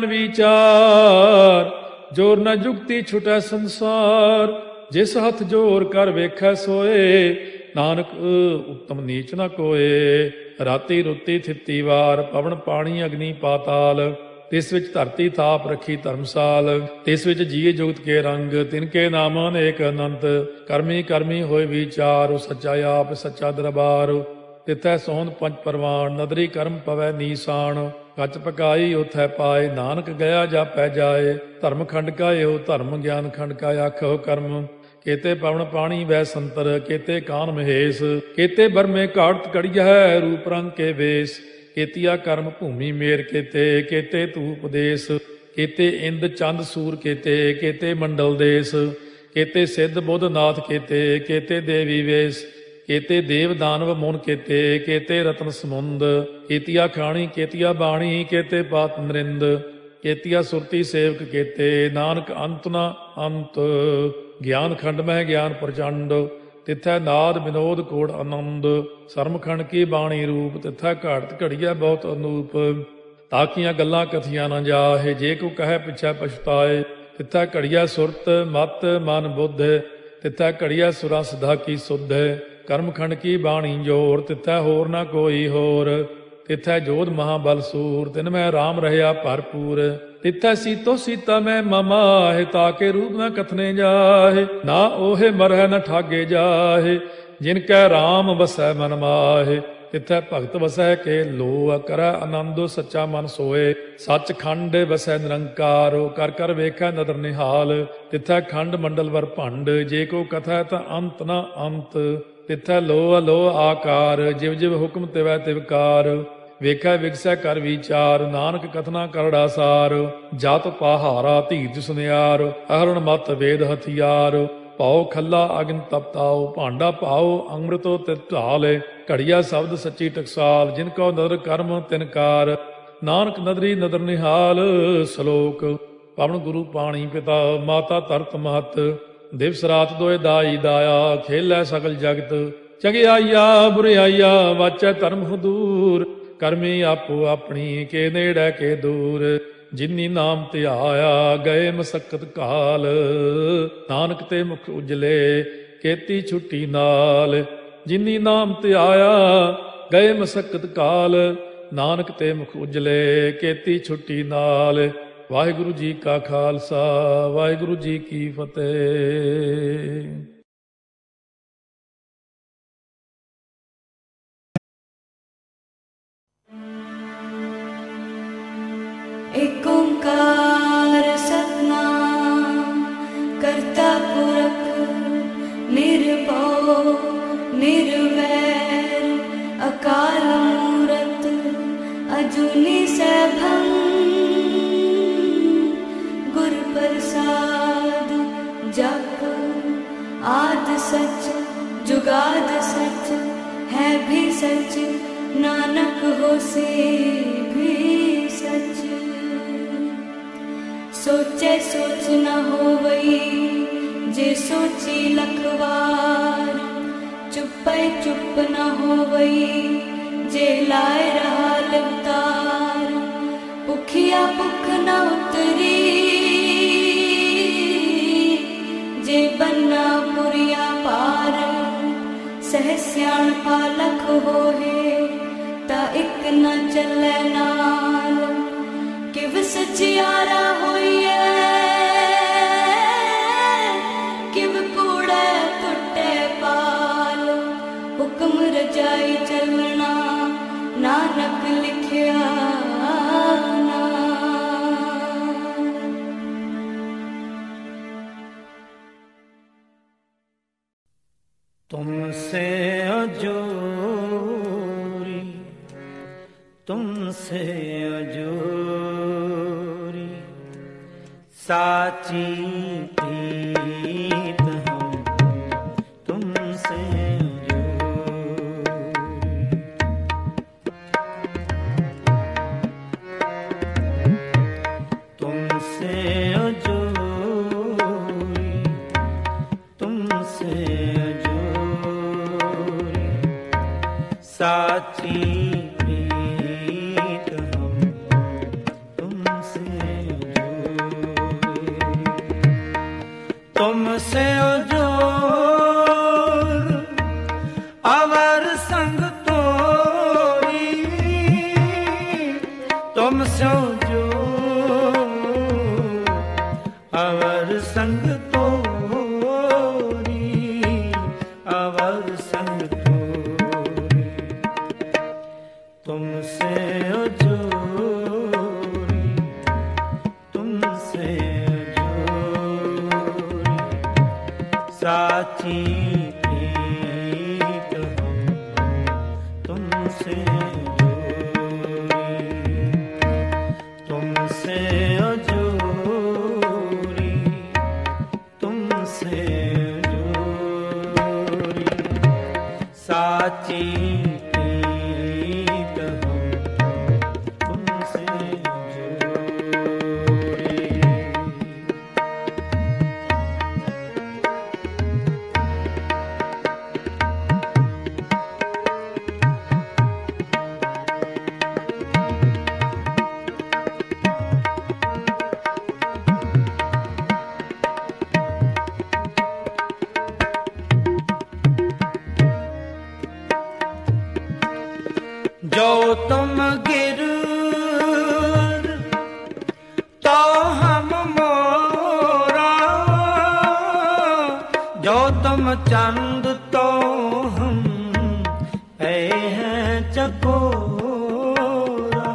ਵਿਚਾਰ ਜੋਰ ਨਾ ਜੁਗਤੀ ਛੁਟੈ ਸੰਸਾਰ ਜਿਸ ਹੱਥ ਜੋਰ ਕਰ ਵੇਖੈ ਸੋਏ ਨਾਨਕ ਉੱਤਮ ਨੀਚ ਨਾ ਕੋਏ ਰਾਤੀ ਰੁੱਤੀ ਥਿੱਤੀ ਵਾਰ ਪਵਨ ਪਾਣੀ ਅਗਨੀ ਪਾਤਾਲ ਤਿਸ ਵਿੱਚ ਧਰਤੀ ਥਾਪ ਰੱਖੀ ਧਰਮਸਾਲ ਤਿਸ ਵਿੱਚ ਜੀਏ ਜੁਗਤ ਕੇ ਰੰਗ ਤਿਨਕੇ ਨਾਮ ਅਨੇਕ ਅਨੰਤ ਕਰਮੀ ਕਰਮੀ ਹੋਏ ਵਿਚਾਰ ਸੱਚਾ ਆਪ ਸੱਚਾ ਦਰਬਾਰ ਤਿਥੈ ਸੋਹਣ ਪੰਜ ਪਰਵਾਨ ਨਦਰੀ ਕਰਮ ਪਵੈ ਨੀਸਾਨ ਕੱਚ ਪਕਾਈ ਉਥੈ ਪਾਏ ਨਾਨਕ ਗਿਆ ਜਾਪੈ ਜਾਏ ਧਰਮ ਖੰਡ ਕਾ ਇਹੋ ਧਰਮ ਗਿਆਨ ਖੰਡ ਕਾ ਆਖੋ ਕਰਮ ਕੇਤੇ ਪਵਨ ਪਾਣੀ ਵੈ ਸੰਤਰ ਕੇਤੇ ਕਾਨ ਮਹੇਸ਼ ਕੇਤੇ ਬਰਮੇ ਘਾਟ ਕੜੀਐ ਰੂਪ ਰੰਗ ਕੇ ਵੇਸ ਕੇਤੀਆ ਕਰਮ ਭੂਮੀ ਮੇਰ ਕੇਤੇ ਕੇਤੇ ਧੂਪ ਦੇਸ ਕੇਤੇ ਇੰਦ ਚੰਦ ਸੂਰ ਕੇਤੇ ਕੇਤੇ ਮੰਡਲ ਦੇਸ ਕੇਤੇ ਸਿੱਧ ਬੁੱਧ ਨਾਥ ਕੇਤੇ ਕੇਤੇ ਦੇਵੀ ਵੇਸ ਕੇਤੇ ਦੇਵ ਦਾਨਵ ਮੁਨ ਕੇਤੇ ਕੇਤੇ ਰਤਨ ਸਮੁੰਦ ਕੇਤੀਆ ਖਾਣੀ ਕੇਤੀਆ ਬਾਣੀ ਕੇਤੇ ਪਾਤ ਨਰਿੰਦ ਕੇਤੀਆ ਸੁਰਤੀ ਸੇਵਕ ਕੇਤੇ ਨਾਨਕ ਅੰਤ ਨਾ ਅੰਤ ਗਿਆਨ ਖੰਡ ਮਹਿ ਗਿਆਨ ਪ੍ਰਚੰਡ ਤਿੱਥੈ ਨਾਦ ਵਿਨੋਦ ਕੋੜ ਆਨੰਦ ਸਰਮਖੰਡ ਕੀ ਬਾਣੀ ਰੂਪ ਤਿੱਥੈ ਘਾੜਤ ਘੜੀਐ ਬਹੁਤ ਅਨੂਪ ਤਾਕੀਆਂ ਗੱਲਾਂ ਕਥੀਆਂ ਨਾ ਜਾਹੇ ਜੇ ਕੋ ਕਹੈ ਪਿਛੈ ਪਛਤਾਏ ਤਿੱਥੈ ਘੜੀਐ ਸੁਰਤ ਮਤ ਮਨ ਬੁੱਧ ਤਿੱਥੈ ਘੜੀਐ ਸੁਰਾ ਸਦਾ ਕੀ ਸੁਧ ਕਰਮਖੰਡ ਕੀ ਬਾਣੀ ਜੋਰ ਤਿੱਥੈ ਹੋਰ ਨਾ ਕੋਈ ਹੋਰ ਤਿੱਥੈ ਜੋਧ ਮਹਾਬਲ ਸੂਰ ਤਿਨ ਮੈਂ ਰਾਮ ਰਹਿਆ ਭਰਪੂਰ ਤਿੱਥੈ ਸੀਤੋ ਸੀਤਾ ਮੈਂ ਮਮਾਹਿ ਤਾਕੇ ਰੂਪ ਨਾ ਕਥਨੇ ਜਾਹੇ ਨਾ ਓਹੇ ਮਰਹਿ ਨ ਠਾਗੇ ਜਾਹੇ ਜਿਨ ਕੈ ਰਾਮ ਵਸੈ ਮਨ ਮਾਹੇ ਤਿੱਥੈ ਭਗਤ ਵਸੈ ਕੇ ਲੋ ਕਰੈ ਆਨੰਦੋ ਸੱਚਾ ਮਨ ਸੋਏ ਸੱਚ ਖੰਡ ਵਸੈ ਨਿਰੰਕਾਰੋ ਕਰ ਕਰ ਵੇਖੈ ਨਦਰ ਨਿਹਾਲ ਤਿੱਥੈ ਖੰਡ ਮੰਡਲ ਵਰ ਭੰਡ ਜੇ ਕੋ ਕਥੈ ਤਾਂ ਅੰਤ ਨਾ ਅੰਤ ਤਿੱਥੈ ਲੋ ਅਲੋ ਆਕਾਰ ਜਿਵ ਜਿਵ ਹੁਕਮ ਤਿਵੈ ਤਿਵਕਾਰ ਵੇਖੈ ਵਿਗਸੈ ਕਰ ਵਿਚਾਰ ਨਾਨਕ ਕਥਨਾ ਕਰੜਾ ਸਾਰ ਜਤ ਪਹਾਰਾ ਧੀਰਜ ਸੁਨਿਆਰ ਅਹਰਣ ਮਤ ਵੇਦ ਹਥਿਆਰ पाओ खल्ला अग्न तपताओ, भांडा पाओ अमृतो तित ढाल। घड़िया शब्द सच्ची टकसाल, जिनको नदर कर्म तिनकार। नानक नदरी नदर निहाल। सलोक पवन गुरु पाणी पिता, माता तरत महत। दिवस रात दोए दाई दाया, खेलै सकल जगत। चंगियाइया बुरियाइया वाचै धर्म हदूर। करमी आपो अपनी के नेड़े के दूर। जिन्नी नाम ध्याया गए मसक्कत काल। नानक ते मुख उजले केती छुट्टी नाल। जिन्नी नाम ध्याया गए मसक्कत काल। नानक ते मुख उजले केती छुट्टी नाल। वाहिगुरु जी का खालसा, वाहिगुरु जी की फतेह। एक ओंकार सतनाम करता पुरख निर्भव निर्वैर अकाल मूरत अजूनी सैभं गुर प्रसाद जप आद सच जुगाद सच है भी सच नानक होसे भी सच। सोचे सोच न होवई जे सोची लखवार। चुपै चुप न होवई जे लाए रहा लिवतार। भुखिया भुख न उतरी जे बन्ना पुरिया पार। सह सियाणपा लख होए ता इक न चलै नाल। किव सचियारा होइए किव कूड़े टुटे पाल। हुक्म रजाई चलना नानक लिखिया तुमसे अजोरी तुमसे अजोरी साची प्रीत हम तुमसे अजोरी। तुमसे अजोरी तुमसे अजोरी साची तुमसे अजोर अवर संग तोरी। तुमसे अजोर अवर संग तोरी अवर संग तोरी। तुमसे अजोरी तुमसे साची प्रीत हम तुमसे अजोरी। तुमसे अजोरी तुमसे अजोरी साची प्रीत हम तुमसे अजोरी। जो तुम गिर तो हम मोरा। जो तुम चंद तो हम ऐ हैं चकोरा।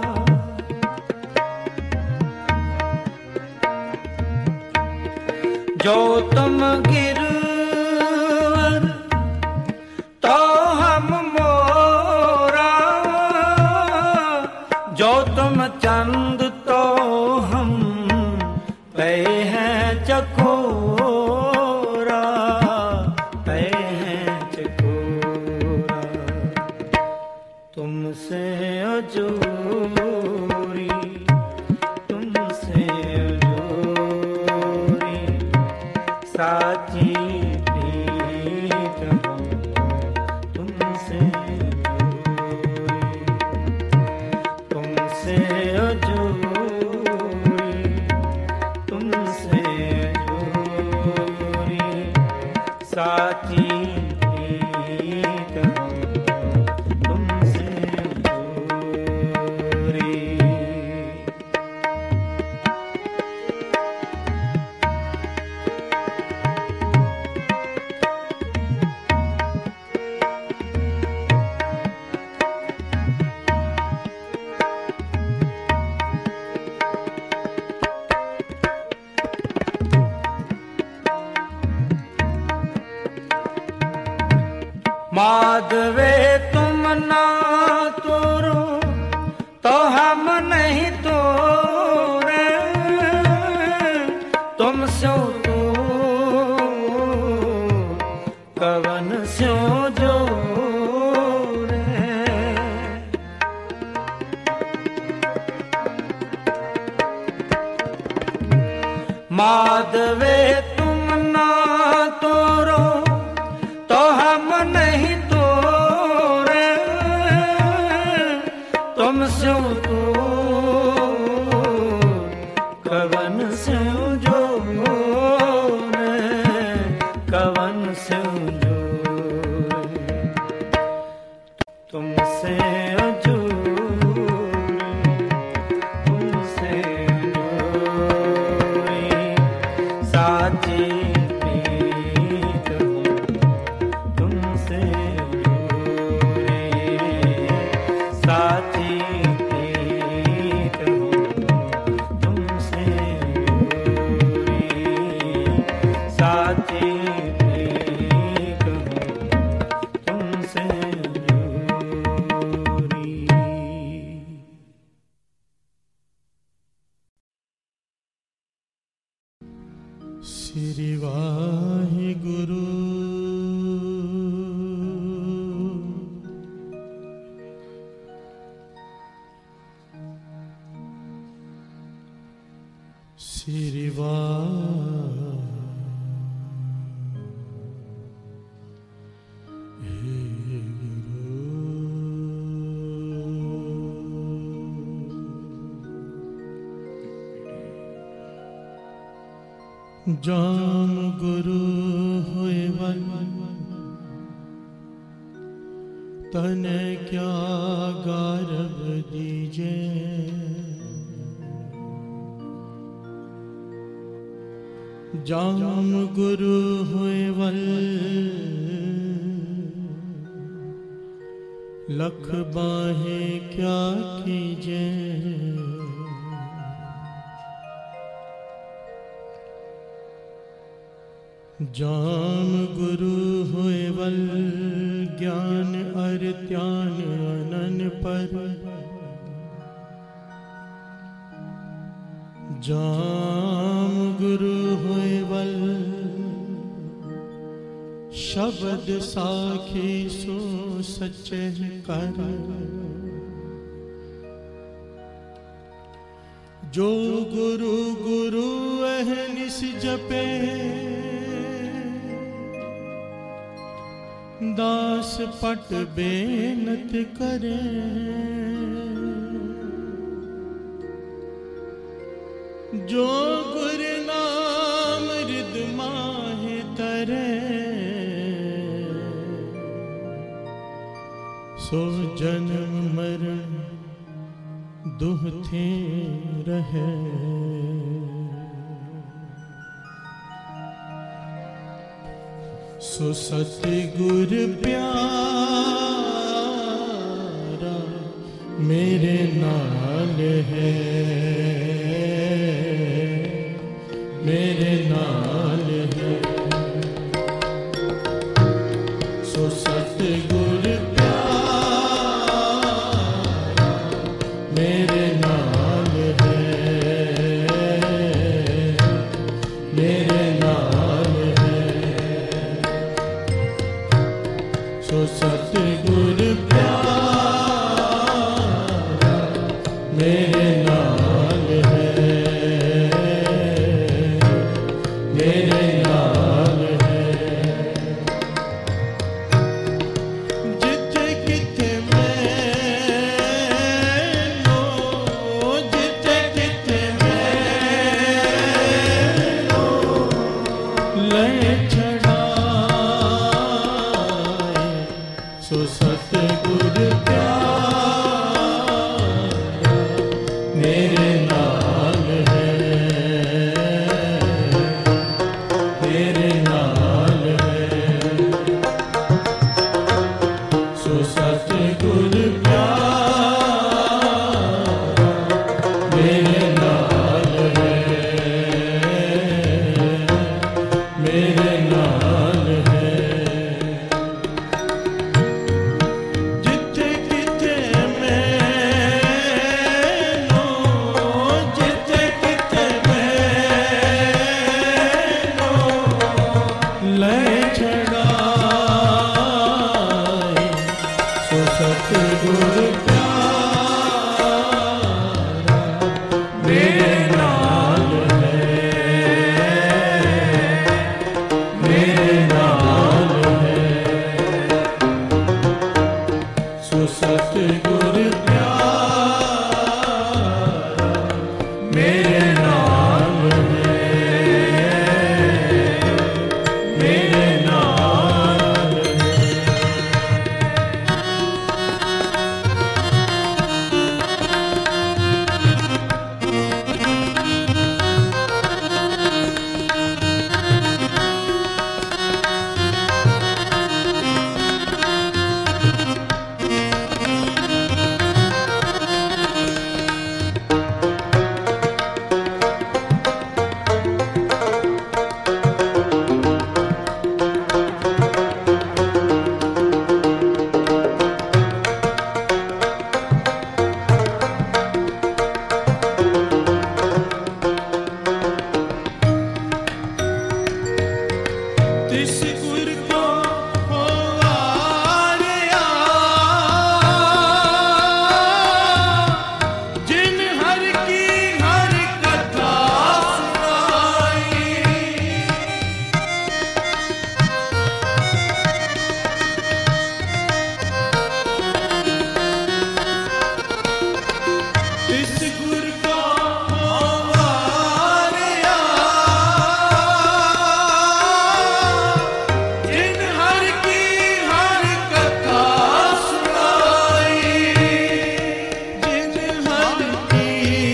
जो तुम गिर तो हम मोरा। जो तुम चंद तो हम पे हैं चकोरा। साची प्रीत तुमसे दूरी। माधवे तुम ना तोरो तो हम नहीं तोरे, तुम स्यो तो कवन स्यो जोरे। माधवे तुम ना तोरो तो हम नहीं तोरे, तुम स्यो तो कवन स्यो जोरे, कवन स्यो जोरे। तुमसे तुमसे जोरी साची प्रीत तुमसे जोरी, साची प्रीत तुमसे जोरी, साची प्रीत तुमसे जोरी। श्री वाहिगुरु श्री जाम गुरु होए वन तन क्या गारब दीजे। जाम गुरु होए वन लख बाहे क्या कीजे। जाम गुरु होए वल ज्ञान अर त्यान अनन पर। जाम गुरु होए वल शब्द साखी सो सच्चे कर। जो गुरु गुरु अहनिस जपे दास पट बेनत करे। जो गुर नाम रिद माहे तरे सो जन्म मरण दुहते रहे। सो सतगुर प्यारा मेरे नाल है, मेरे नाल है। सो सतगुर प्यारा मेरे नाल है, मेरे नाल है। सो सतगुर प्यारा मेरे नाल है, मेरे नाल है। जिथे किथे मैनो, जिथे किथे मैनो ले छड़ा छड़ाए सो सतगुर प्यारा मेरे नाल है, मेरे नाल है सो सतगुर प्यारा मेरे नाल है, मेरे नाल है। तिस गुर को होवारिया जिन हर की हर कथा सुनाई, तिस गुर को होवारिया जिन हर की हर कथा सुनाई, जिन हर की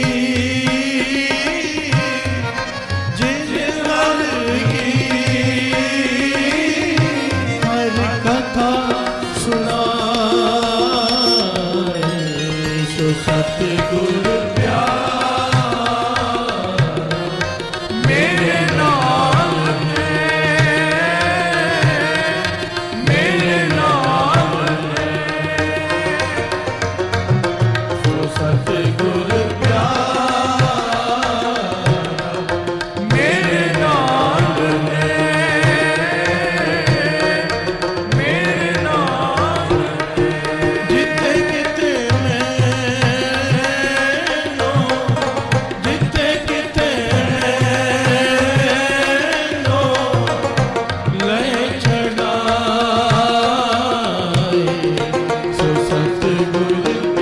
हर कथा सुनाए सो सतगुर प्यारा मेरे नाल है, मेरे नाल है सो सतगुर प्यारा मेरे नाल है, मेरे नाल है। जिथे किते मैनो, जिथे किते मैनो लय छड़ाए सो सतगुर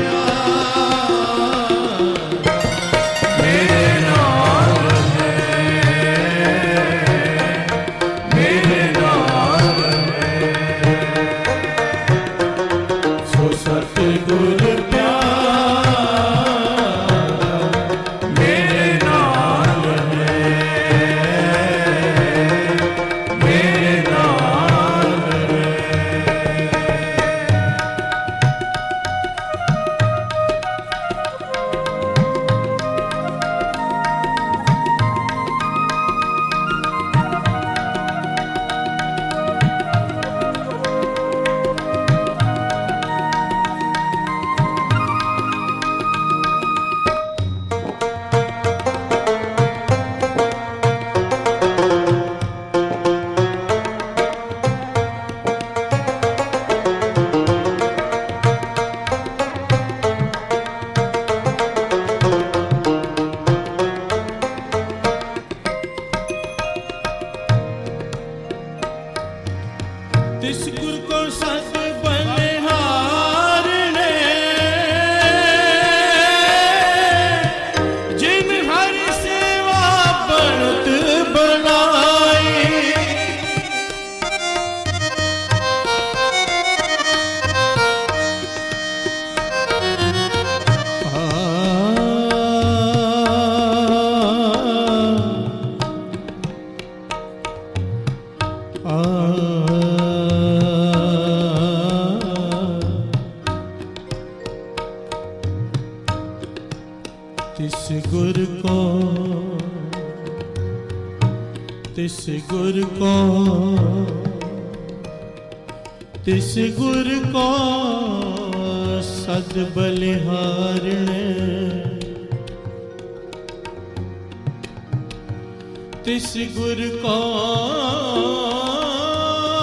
प्यारा मेरे नाल है, मेरे नाल है सो सतगुर प्यारा मेरे नाल है, मेरे नाल है। तिस गुर को सत बलिहारने जिन हर सेवा बनत बनाई, तिस गुर को, तिस गुर को, तिस गुर को सद बलिहारने, तिस गुर को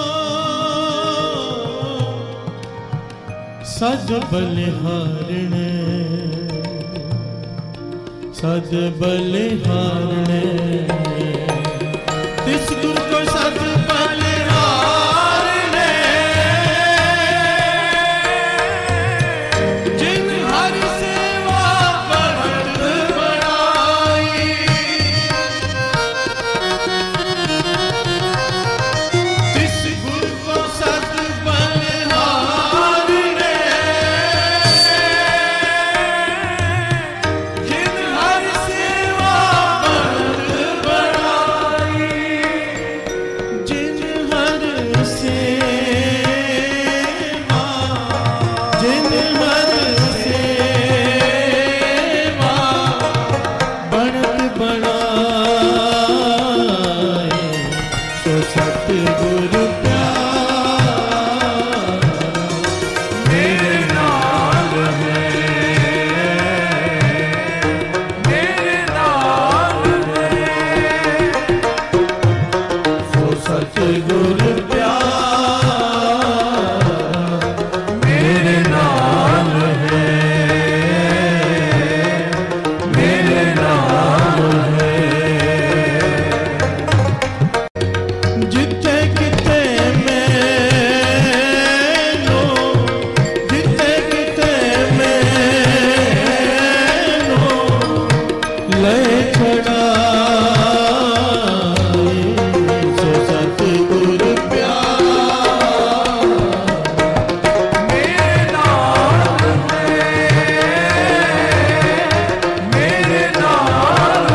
सद बलिहारणे सद बलिहारणे तिस गुर को सद बलिहारणे जिन हर सेवा बढ़त बढ़ाई तिस गुर को सद बलिहारणे जिन हर सेवा बढ़त बढ़ाई जिन हर सेवा जिन हर सेवा बढ़त बढ़ाई सो सतगुरु मेरे नाल है मेरे नाल है सो सतगुरु मेरे नाल है मेरे नाल है जिथे किथे मैनू जिथे किथे मैनू ले छड़ाई सो सतगुरु मेरे नाल है मेरे नाल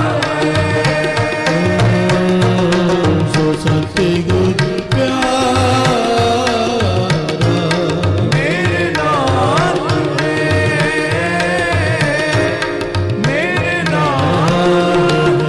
सो सतगुरु मेरे नाल है मेरे नाल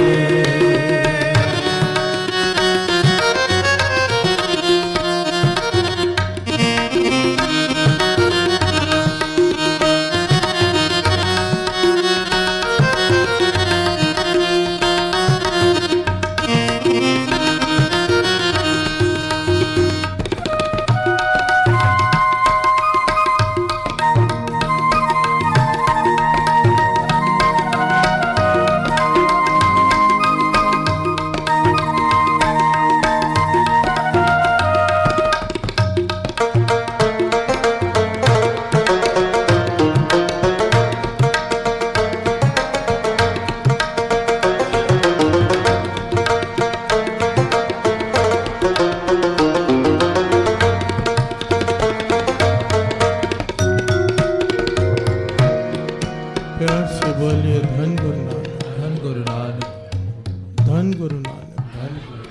प्यार से बोलिए धन गुरु नानक धन गुरु नानक धन गुरु नानक धन गुरु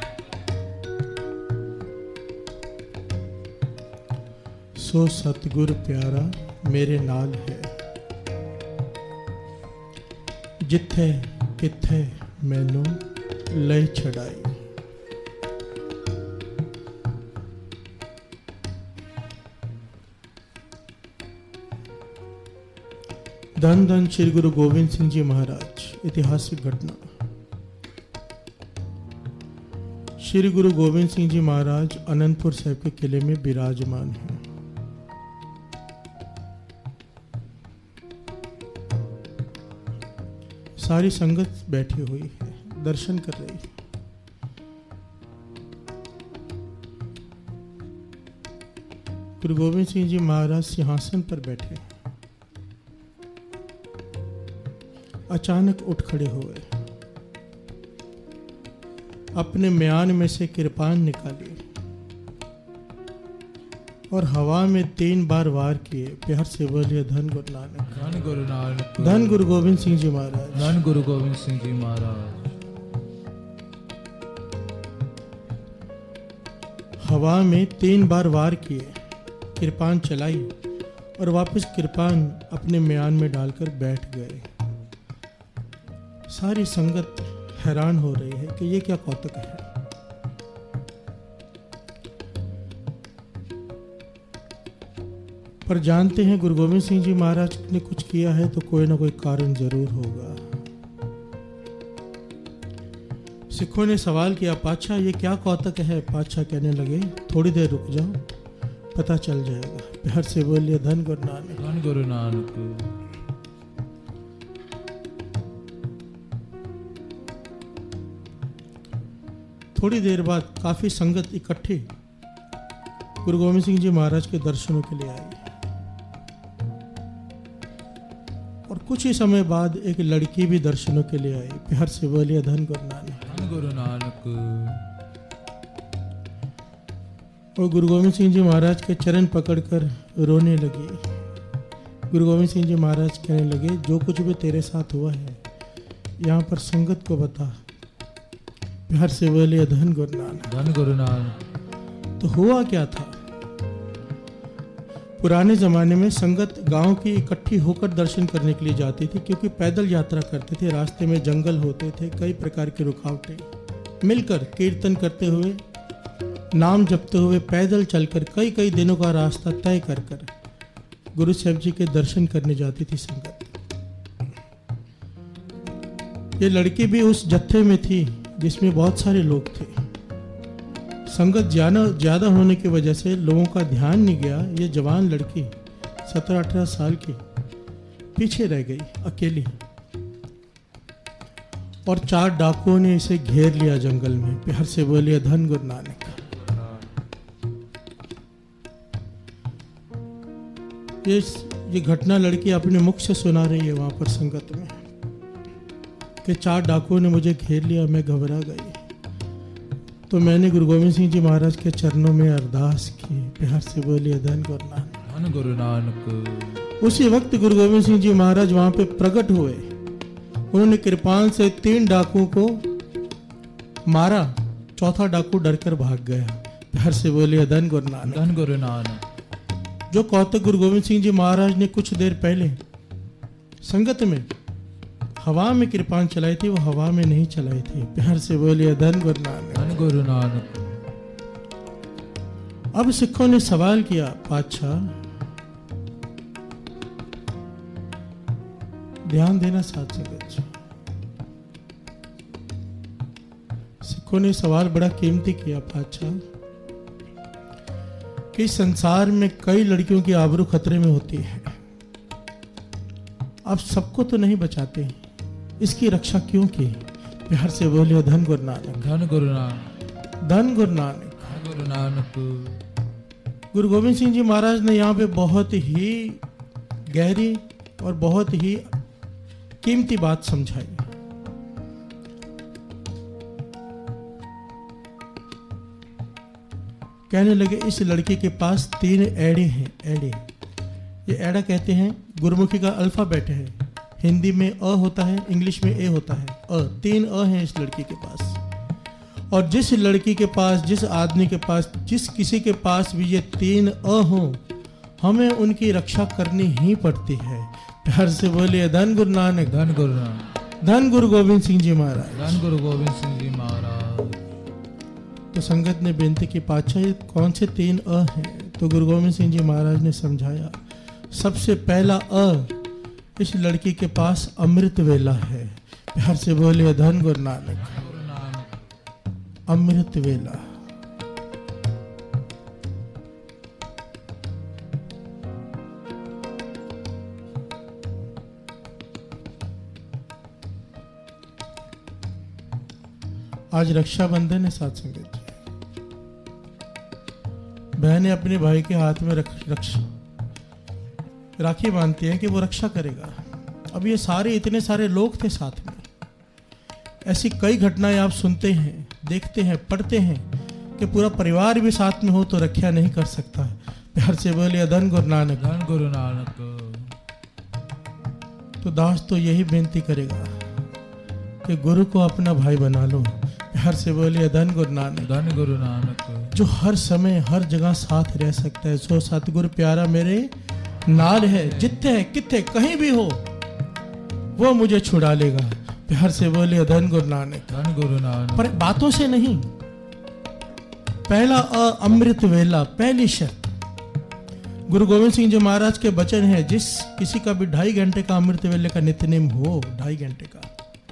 सो सतगुरु प्यारा मेरे नाल है जिथे किथे मैनू ले छड़ाई धन धन श्री गुरु गोविंद सिंह जी महाराज। ऐतिहासिक घटना। श्री गुरु गोविंद सिंह जी महाराज अनंतपुर साहिब के किले में विराजमान हैं। सारी संगत बैठी हुई है, दर्शन कर रही है। गुरु गोविंद सिंह जी महाराज सिंहासन पर बैठे, अचानक उठ खड़े हुए, अपने म्यान में से कृपान निकाली और हवा में 3 बार वार किए। प्यार से बोलिए धन गुरु नानक धन गुरु नानक धन गुरु गोविंद सिंह जी महाराज धन गुरु गोविंद सिंह जी महाराज। हवा में 3 बार वार किए, कृपान चलाई और वापस कृपान अपने म्यान में डालकर बैठ गए। सारी संगत हैरान हो रही है कि ये क्या कौतुक है। पर जानते हैं गुरु गोविंद सिंह जी महाराज ने कुछ किया है तो कोई ना कोई कारण जरूर होगा। सिखों ने सवाल किया, पातशाह ये क्या कौतुक है? पातशाह कहने लगे, थोड़ी देर रुक जाओ, पता चल जाएगा। प्यार से बोलिए धन गुरु नानक। धन गुरु नानक। थोड़ी देर बाद काफी संगत इकट्ठी गुरु गोविंद सिंह जी महाराज के दर्शनों के लिए आई और कुछ ही समय बाद एक लड़की भी दर्शनों के लिए आई। प्यार से बोलिए धन गुरु नानक। धन गुरु नानक। और गुरु गोविंद सिंह जी महाराज के चरण पकड़कर रोने लगी। गुरु गोविंद सिंह जी महाराज कहने लगे, जो कुछ भी तेरे साथ हुआ है यहाँ पर संगत को बता। प्यार से बोलिए धन गुरु नानक। धन गुरु नानक। तो हुआ क्या था? पुराने जमाने में संगत गांव की इकट्ठी होकर दर्शन करने के लिए जाती थी, क्योंकि पैदल यात्रा करते थे, रास्ते में जंगल होते थे, कई प्रकार की रुकावटें। मिलकर कीर्तन करते हुए, नाम जपते हुए, पैदल चलकर कई कई दिनों का रास्ता तय कर कर गुरु साहब जी के दर्शन करने जाती थी संगत। ये लड़की भी उस जत्थे में थी जिसमें बहुत सारे लोग थे। संगत ज्यादा होने की वजह से लोगों का ध्यान नहीं गया। ये जवान लड़की 17-18 साल की पीछे रह गई अकेली, और 4 डाकुओं ने इसे घेर लिया जंगल में। प्यार से बोलिए धन गुरु नानक। ये घटना लड़की अपने मुख से सुना रही है वहां पर संगत में कि 4 डाकुओं ने मुझे घेर लिया, मैं घबरा गई। तो मैंने गुरु गोविंद सिंह जी महाराज के चरणों में अरदास की। प्यार से बोलिए धन गुरु नानक। धन गुरु नानक। उसी वक्त गुरु गोविंद सिंह जी महाराज वहां पे प्रकट हुए। उन्होंने कृपान से 3 डाकुओं को मारा, 4था डाकू डरकर भाग गया। प्यार से बोलिए धन गुरु नानक। धन गुरु नानक। जो कौतक गुरु गोविंद सिंह जी महाराज ने कुछ देर पहले संगत में हवा में कृपान चलाई थी, वो हवा में नहीं चलाई थी। प्यार से बोलिए धन गुरु नानक। धन गुरु नानक। अब सिखों ने सवाल किया, पातशाह ध्यान देना साथ संगत। सिखों ने सवाल बड़ा कीमती किया, पातशाह कि संसार में कई लड़कियों की आबरू खतरे में होती है, आप सबको तो नहीं बचाते, इसकी रक्षा क्यों की? प्यार से बोलिए धन गुरु नानक। धन गुरु नानक। धन गुरु नानक। धन गुरु नानक। गुरु गोविंद सिंह जी महाराज ने यहाँ पे बहुत ही गहरी और बहुत ही कीमती बात समझाई। कहने लगे, इस लड़की के पास 3 एड़े हैं। एड़े, ये एड़ा कहते हैं, गुरुमुखी का अल्फाबेट है। हिंदी में अ होता है, इंग्लिश में ए होता है। 3 अ हैं इस लड़की के पास। और जिस लड़की के पास, जिस आदमी के पास, जिस किसी के पास भी ये 3 अ हों, हमें उनकी रक्षा करनी ही पड़ती है। प्यार से बोलिए धन गुरु नानक। धन गुरु नानक। धन गुरु गोविंद सिंह जी महाराज। धन गुरु गोविंद सिंह जी महाराज। तो संगत ने बेनती की, पातशाह कौन से 3 अ हैं? तो गुरु गोविंद सिंह जी महाराज ने समझाया, सबसे पहला अ, इस लड़की के पास अमृत वेला है। प्यार से बोलिए धन गुरु नानक। अमृत वेला। आज रक्षाबंधन है साथ संगत। बहनें अपने भाई के हाथ में राखी बांधती हैं कि वो रक्षा करेगा। अब ये सारे इतने सारे लोग थे साथ में। ऐसी कई घटनाएं आप सुनते हैं, देखते हैं, पढ़ते हैं कि पूरा परिवार भी साथ में हो तो रक्षा नहीं कर सकता। प्यार से बोलिए धन गुरु नानक। धन गुरु नानक। तो दास तो यही बेनती करेगा कि गुरु को अपना भाई बना लो। प्यार से बोलिए धन गुरु नानक। धन गुरु नानक। जो हर समय हर जगह साथ रह सकता है, सो सतगुरु प्यारा मेरे नाल है, जिथे है किथे कहीं भी हो वो मुझे छुड़ा लेगा। प्यार से बोलिए धन गुरु नानक। धन गुरु नानक। पर बातों से नहीं। पहला अमृत वेला, पहली शर्त। गुरु गोविंद सिंह जी महाराज के वचन है, जिस किसी का भी 2.5 घंटे का अमृत वेले का नित्यनेम हो, 2.5 घंटे का,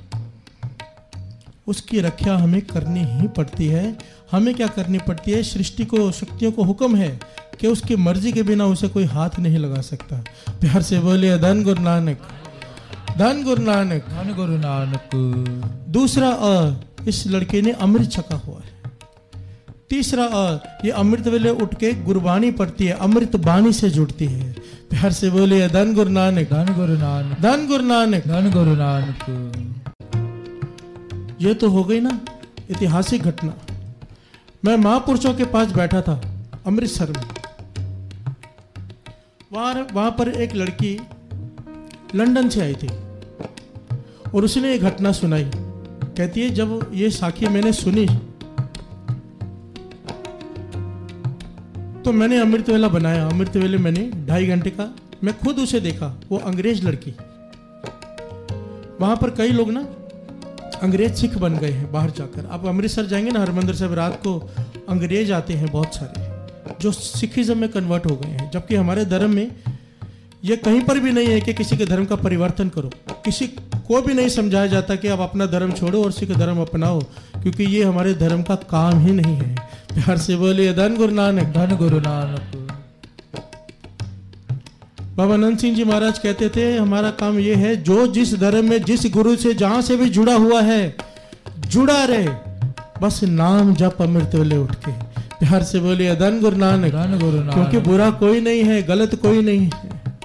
उसकी रक्षा हमें करनी ही पड़ती है। हमें क्या करनी पड़ती है? सृष्टि को, शक्तियों को हुक्म है कि उसकी मर्जी के बिना उसे कोई हाथ नहीं लगा सकता। प्यार से बोलिए धन गुरु नानक, धन गुरु नानक, धन गुरु नानक। दूसरा इस लड़के ने अमृत छका हुआ है। तीसरा ये अमृत वेले उठ के गुरबानी पढ़ती है, अमृत बानी से जुड़ती है। प्यार से बोलिए धन गुरु नानक, धन गुरु नानक, धन गुरु नानक, धन गुरु नानक। ये तो हो गई ना ऐतिहासिक घटना। मैं महापुरुषों के पास बैठा था अमृतसर में। वहां पर एक लड़की लंदन से आई थी और उसने ये घटना सुनाई। कहती है जब ये साखी मैंने सुनी तो मैंने अमृत वेला बनाया। अमृत वेले मैंने 2.5 घंटे का, मैं खुद उसे देखा। वो अंग्रेज लड़की, वहां पर कई लोग ना अंग्रेज सिख बन गए हैं बाहर जाकर। आप अमृतसर जाएंगे ना, हरमंदिर साहब, रात को अंग्रेज आते हैं बहुत सारे जो सिखिज्म में कन्वर्ट हो गए हैं। जबकि हमारे धर्म में यह कहीं पर भी नहीं है कि किसी के धर्म का परिवर्तन करो। किसी को भी नहीं समझाया जाता कि आप अपना धर्म छोड़ो और सिख धर्म अपनाओ, क्योंकि ये हमारे धर्म का काम ही नहीं है। प्यार से बोलिए धन गुरु नानक, धन गुरु नानक। बाबा नंद सिंह जी महाराज कहते थे हमारा काम ये है, जो जिस धर्म में जिस गुरु से जहां से भी जुड़ा हुआ है जुड़ा रहे, बस नाम जप अमृत वेले उठ के। प्यार से बोलिए धन गुरु नानक, धन गुरु नानक। क्योंकि बुरा कोई नहीं है, गलत कोई नहीं है,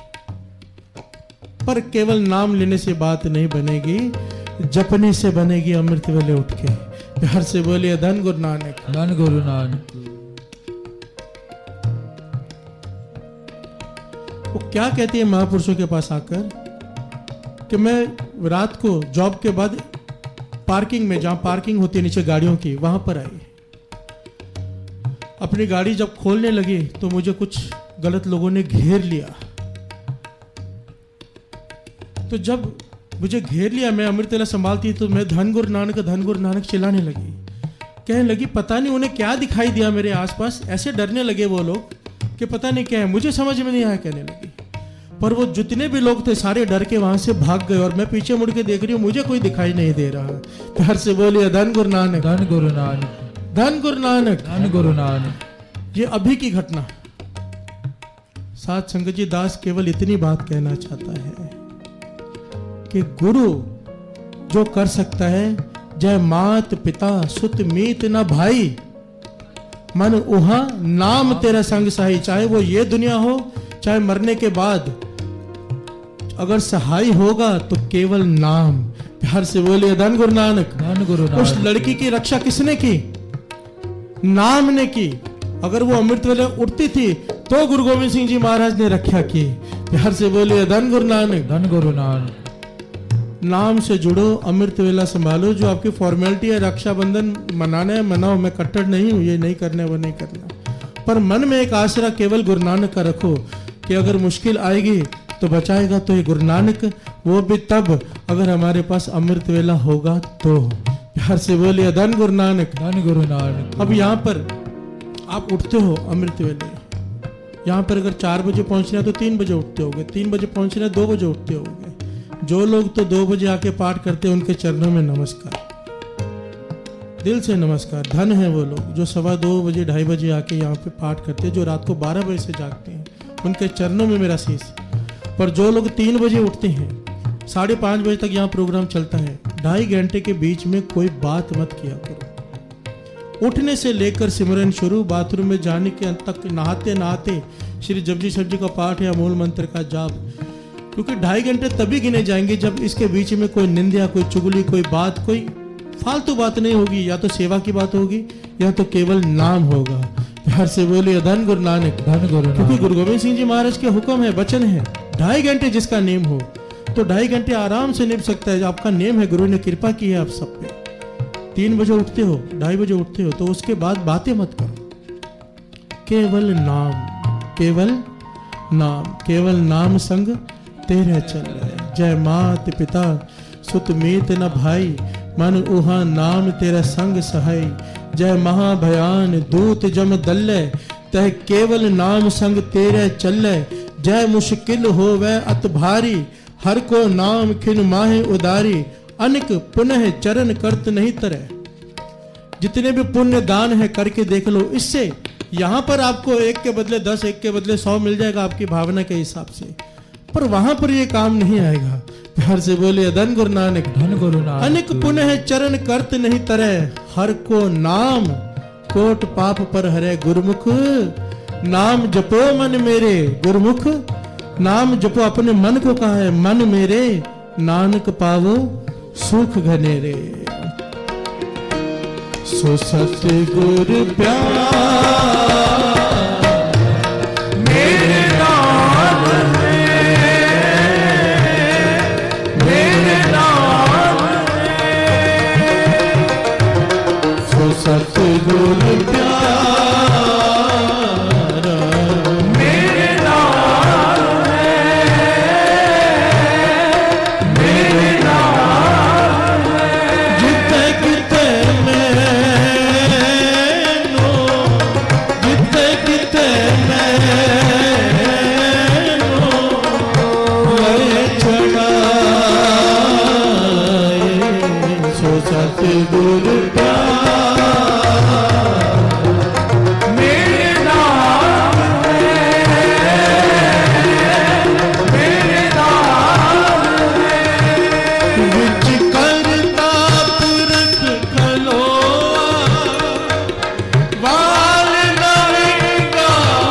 पर केवल नाम लेने से बात नहीं बनेगी, जपने से बनेगी अमृत वेले उठ के। प्यार से बोलिए धन गुरु नानक, धन गुरु नानक। वो क्या कहती है महापुरुषों के पास आकर कि मैं रात को जॉब के बाद पार्किंग में, जहां पार्किंग होती है नीचे गाड़ियों की, वहां पर आई। अपनी गाड़ी जब खोलने लगी तो मुझे कुछ गलत लोगों ने घेर लिया। तो जब मुझे घेर लिया, मैं अमृत वेला संभालती तो मैं धन गुरु नानक चिल्लाने लगी। कहने लगी पता नहीं उन्हें क्या दिखाई दिया मेरे आसपास, ऐसे डरने लगे वो लोग कि पता नहीं क्या है, मुझे समझ में नहीं आया। कहने लगी, पर वो जितने भी लोग थे सारे डर के वहां से भाग गए और मैं पीछे मुड़ के देख रही हूँ, मुझे कोई दिखाई नहीं दे रहा। प्यार से बोलिए धन गुरु नानक, धन गुरु नानक, धन गुरु नानक, धन गुरु नानक। ये अभी की घटना। साथ संगत जी, दास केवल इतनी बात कहना चाहता है कि गुरु जो कर सकता है, जय मात पिता सुत मीत न भाई, मन उहा नाम तेरा संग सहाई। चाहे वो ये दुनिया हो, चाहे मरने के बाद, अगर सहाय होगा तो केवल नाम। प्यार से बोलिए धन गुरु नानक, धन गुरु नानक। उस लड़की की रक्षा किसने की? नाम ने की। अगर वो अमृत वेले उठती थी तो गुरु गोविंद सिंह जी महाराज ने रक्षा की। प्यार से बोलिए धन गुरु नानक, धन गुरु नानक। नाम से जुड़ो, अमृत वेला संभालो। जो आपकी फॉर्मेलिटी है, रक्षाबंधन मनाना है मनाओ, मैं कट्टर नहीं हूं, ये नहीं करना वो नहीं करना, पर मन में एक आसरा केवल गुरु नानक का रखो कि अगर मुश्किल आएगी तो बचाएगा तो ये गुरु नानक, वो भी तब अगर हमारे पास अमृत वेला होगा तो। प्यार से बोलिए धन गुरु नानक, धन गुरु नानक। अब यहाँ पर आप उठते हो अमृत वेले, यहाँ पर अगर 4 बजे पहुंचना है तो 3 बजे उठते होगे, 3 बजे पहुंचना है 2 बजे उठते होगे। जो लोग तो 2 बजे आके पाठ करते हैं उनके चरणों में नमस्कार, दिल से नमस्कार। धन है वो लोग जो 2:15 बजे 2:30 बजे आके यहाँ पे पाठ करते हैं, जो रात को 12 बजे से जागते हैं, उनके चरणों में मेरा शीश। पर जो लोग 3 बजे उठते हैं, 5:30 बजे तक यहाँ प्रोग्राम चलता है, 2.5 घंटे के बीच में कोई बात मत किया करो। उठने से लेकर सिमरन शुरू, बाथरूम में जाने के अंत तक, नहाते नहाते श्री जपजी साहब जी का पाठ या मूल मंत्र का जाप, क्योंकि 2.5 घंटे तभी गिने जाएंगे जब इसके बीच में कोई निंदा, कोई चुगली, कोई बात, कोई फालतू बात नहीं होगी। या तो सेवा की बात होगी या तो केवल नाम होगा। प्यार से बोलिए धन गुरु नानक, धन गुरु क्योंकि नानक। गुरु गोविंद सिंह जी महाराज के हुक्म है, वचन है, 2.5 घंटे जिसका नेम हो तो 2.5 घंटे आराम से निभ सकता है। आपका नेम है, गुरु ने कृपा की है आप सब पे। 3 बजे उठते हो, 2:30 बजे उठते हो, तो उसके बाद बातें मत करो, केवल नाम, केवल नाम, केवल नाम संग तेरे चल रहे। जय मात पिता सुत मीत न भाई, मन उहा नाम तेरा संग सहाय। जय महाभयान दूत जम दल्ले, तह केवल नाम संग तेरे चले। जय मुश्किल हो वह अत भारी, हर को नाम खिन माहे उदारी। अनिक पुनः चरण करत नहीं तरे। जितने भी पुण्य दान है करके देख लो, इससे यहां पर आपको 1 के बदले 10, 1 के बदले 100 मिल जाएगा आपकी भावना के हिसाब से, पर वहां पर ये काम नहीं आएगा। प्यार से बोलिए धन गुरु नानक। धन गुरु नानक। अनेक पुण्य है चरण करत नहीं तरह, हर को नाम कोट पाप पर हरे। गुरुमुख नाम जपो मन मेरे, गुरुमुख नाम जपो, अपने मन को कहा है मन मेरे, नानक पावो सुख घनेरे। सो सतगुर प्यार मेरे नाम है, मेरे नाम है। सो सतगुर प्यार मेरे नाम है, मेरे नाम है। जिते किते सतगुरु मेरे नाम है, मेरे नाम है। विच करता पुरख खलोआ, वाल नवेगा।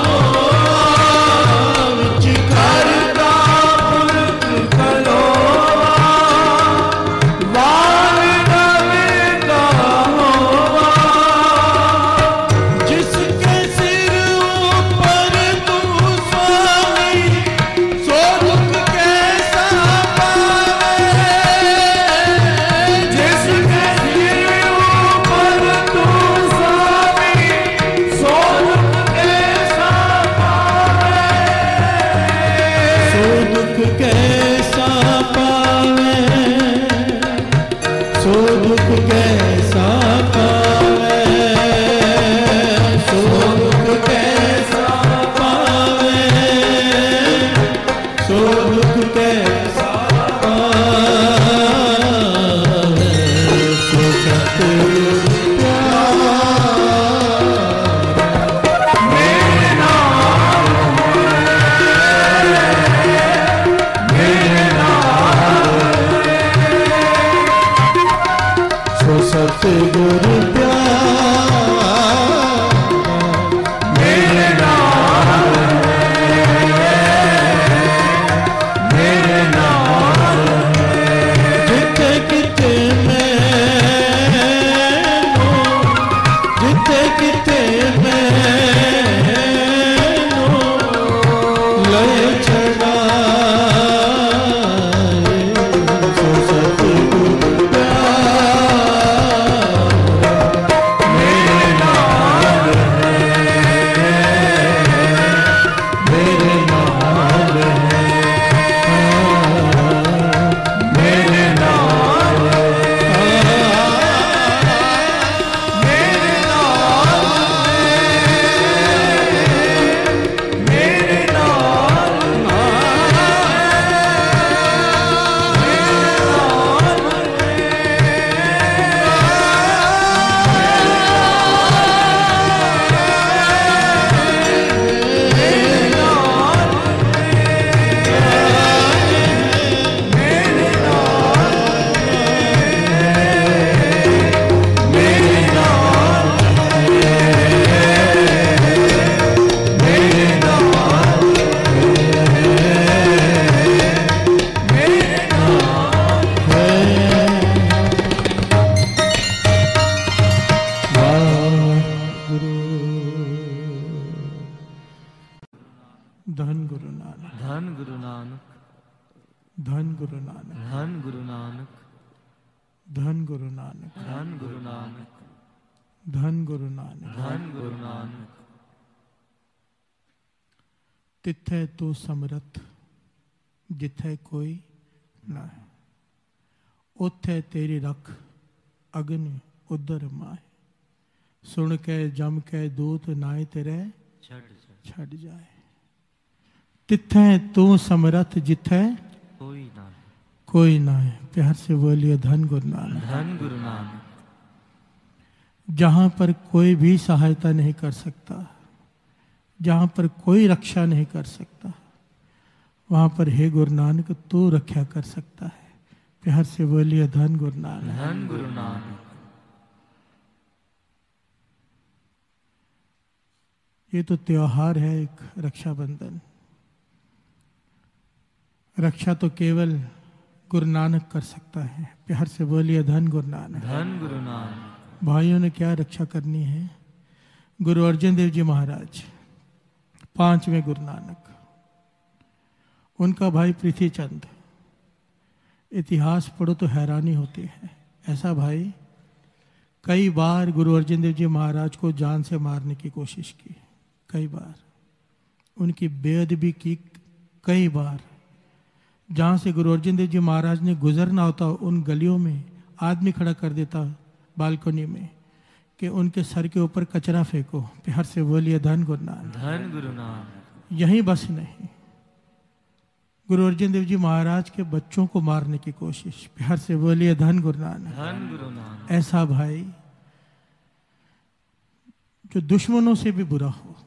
विच करता पुरख खलोआ, वाल सतगुरु मेरे नाम है, मेरे नाम है। जिते किते मैं जिते किते मैं लय छड़ा। धन गुरु नानक। धन गुरु नानक। धन गुरु नानक। धन गुरु नानक। धन गुरु नानक। धन गुरु नानक। धन गुरु नानक। धन गुरु नानक। तिथे तू समरथ जिथे कोई ना है, उथे तेरी रख अग्न उधर माए। सुन के जम के दूत नाए तेरे छड़ जाए। तिथे तू समरथ जिथे कोई ना है, कोई ना है। प्यार से बोलिए धन गुरु नानक। धन गुरु नानक। जहां पर कोई भी सहायता नहीं कर सकता, जहाँ पर कोई रक्षा नहीं कर सकता, वहाँ पर हे गुरु नानक तू रक्षा कर सकता है। प्यार से बोलिए धन गुरु नानक। धन गुरु नानक। ये तो त्योहार है एक, रक्षाबंधन। रक्षा तो केवल गुरु नानक कर सकता है। प्यार से बोलिए धन गुरु नानक। धन गुरु नानक। भाइयों ने क्या रक्षा करनी है? गुरु अर्जन देव जी महाराज, 5वें गुरु नानक, उनका भाई पृथ्वी चंद। इतिहास पढ़ो तो हैरानी होती है। ऐसा भाई कई बार गुरु अर्जन देव जी महाराज को जान से मारने की कोशिश की, कई बार उनकी बेअदबी की, कई बार। जहाँ से गुरु अर्जन देव जी महाराज ने गुजरना होता, उन गलियों में आदमी खड़ा कर देता बालकनी में कि उनके सर के ऊपर कचरा फेंको। प्यार से बोलिए धन गुरु नानक। धन गुरु नानक। यहीं बस नहीं, गुरु अर्जन देव जी महाराज के बच्चों को मारने की कोशिश। प्यार से बोलिए धन गुरु नानक। धन गुरु नानक। ऐसा भाई जो दुश्मनों से भी बुरा हो,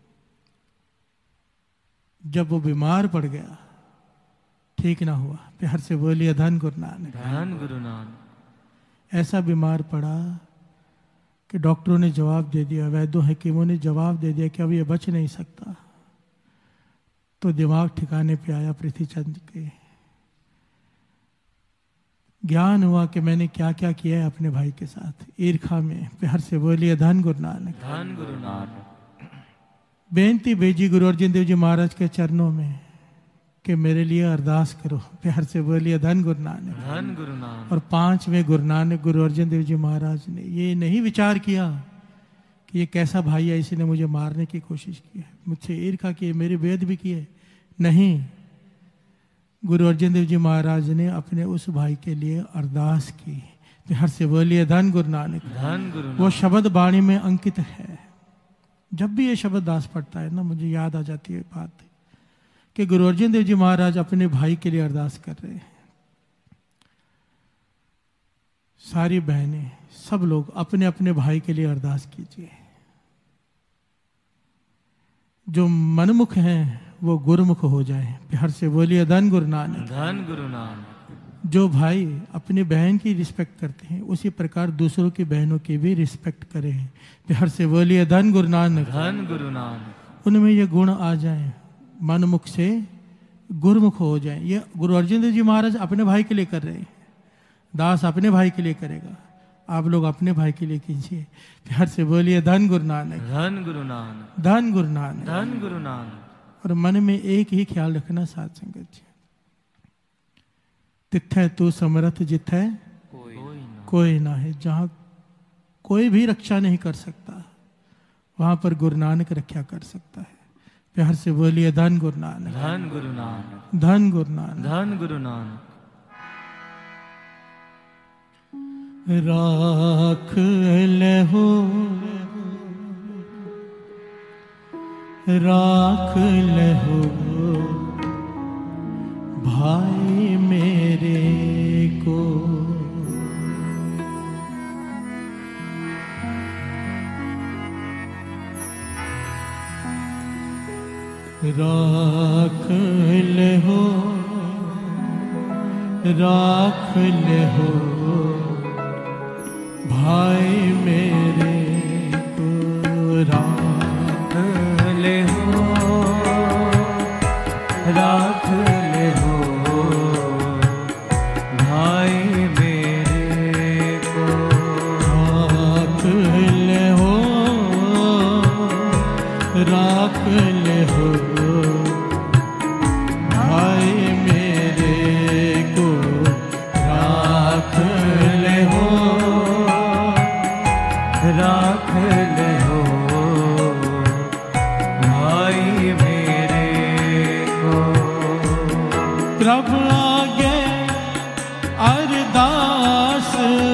जब वो बीमार पड़ गया, ठीक ना हुआ। प्यार से बोलिए धन गुरु नानक। धन गुरु नानक। ऐसा बीमार पड़ा कि डॉक्टरों ने जवाब दे दिया, वैद्यों हकीमों ने जवाब दे दिया कि अब ये बच नहीं सकता। तो दिमाग ठिकाने पे आया पृथ्वीचंद के। ज्ञान हुआ कि मैंने क्या क्या किया है अपने भाई के साथ ईर्खा में। प्यार से बोलिए धन गुरु नानक। धन गुरु नानक। बेनती भेजी गुरु अर्जन देव जी महाराज के चरणों में कि मेरे लिए अरदास करो। प्यार से बोलिए धन गुरु नानक। धन गुरु नानक। और 5वें गुरु नानक गुरु अर्जन देव जी महाराज ने ये नहीं विचार किया कि ये कैसा भाई है, इसी ने मुझे मारने की कोशिश की है, मुझसे ईर्खा की है, मेरी बेअदबी की है। नहीं, गुरु अर्जन देव जी महाराज ने अपने उस भाई के लिए अरदास की। प्यार से बोलिए धन गुरु नानक। धन गुरु नानक। वो शब्द वाणी में अंकित है। जब भी ये शब्द दास पढ़ता है ना, मुझे याद आ जाती है बात कि गुरु अर्जन देव जी महाराज अपने भाई के लिए अरदास कर रहे हैं। सारी बहनें, सब लोग अपने अपने भाई के लिए अरदास कीजिए। जो मनमुख हैं वो गुरुमुख हो जाए। प्यार से बोलिए धन गुरु नानक। धन गुरु नानक। जो भाई अपनी बहन की रिस्पेक्ट करते हैं, उसी प्रकार दूसरों की बहनों की भी रिस्पेक्ट करें। प्यार से बोलिए धन गुरु नानक। धन गुरु नानक। उनमें ये गुण आ जाएं, मनमुख से गुरुमुख हो जाएं। ये गुरु अर्जन देव जी महाराज अपने भाई के लिए कर रहे हैं। दास अपने भाई के लिए करेगा, आप लोग अपने भाई के लिए कीजिए। प्यार से बोलिए धन गुरु नानक। धन गुरु नानक। धन गुरु नानक। धन गुरु नानक। और मन में एक ही ख्याल रखना साथ संगत जी, तिथै तू समर्थ जिथै कोई ना है। जहाँ कोई भी रक्षा नहीं कर सकता, वहां पर गुरु नानक रक्षा कर सकता है। प्यार से बोलिए धन गुरु नानक। धन गुरु नानक। धन गुरु नानक। धन गुरु नानक। राख लेहो, राख लेहो भाई मेरे को। राख लेहो, राख लेहो भाई मेरे को। राख लेहो, राख लेहो भाई मेरे को। राख लेहो, राख लेहो भाई मेरे को। राख लेहो, राख लेहो भाई मेरे को। प्रभु आगे अरदास,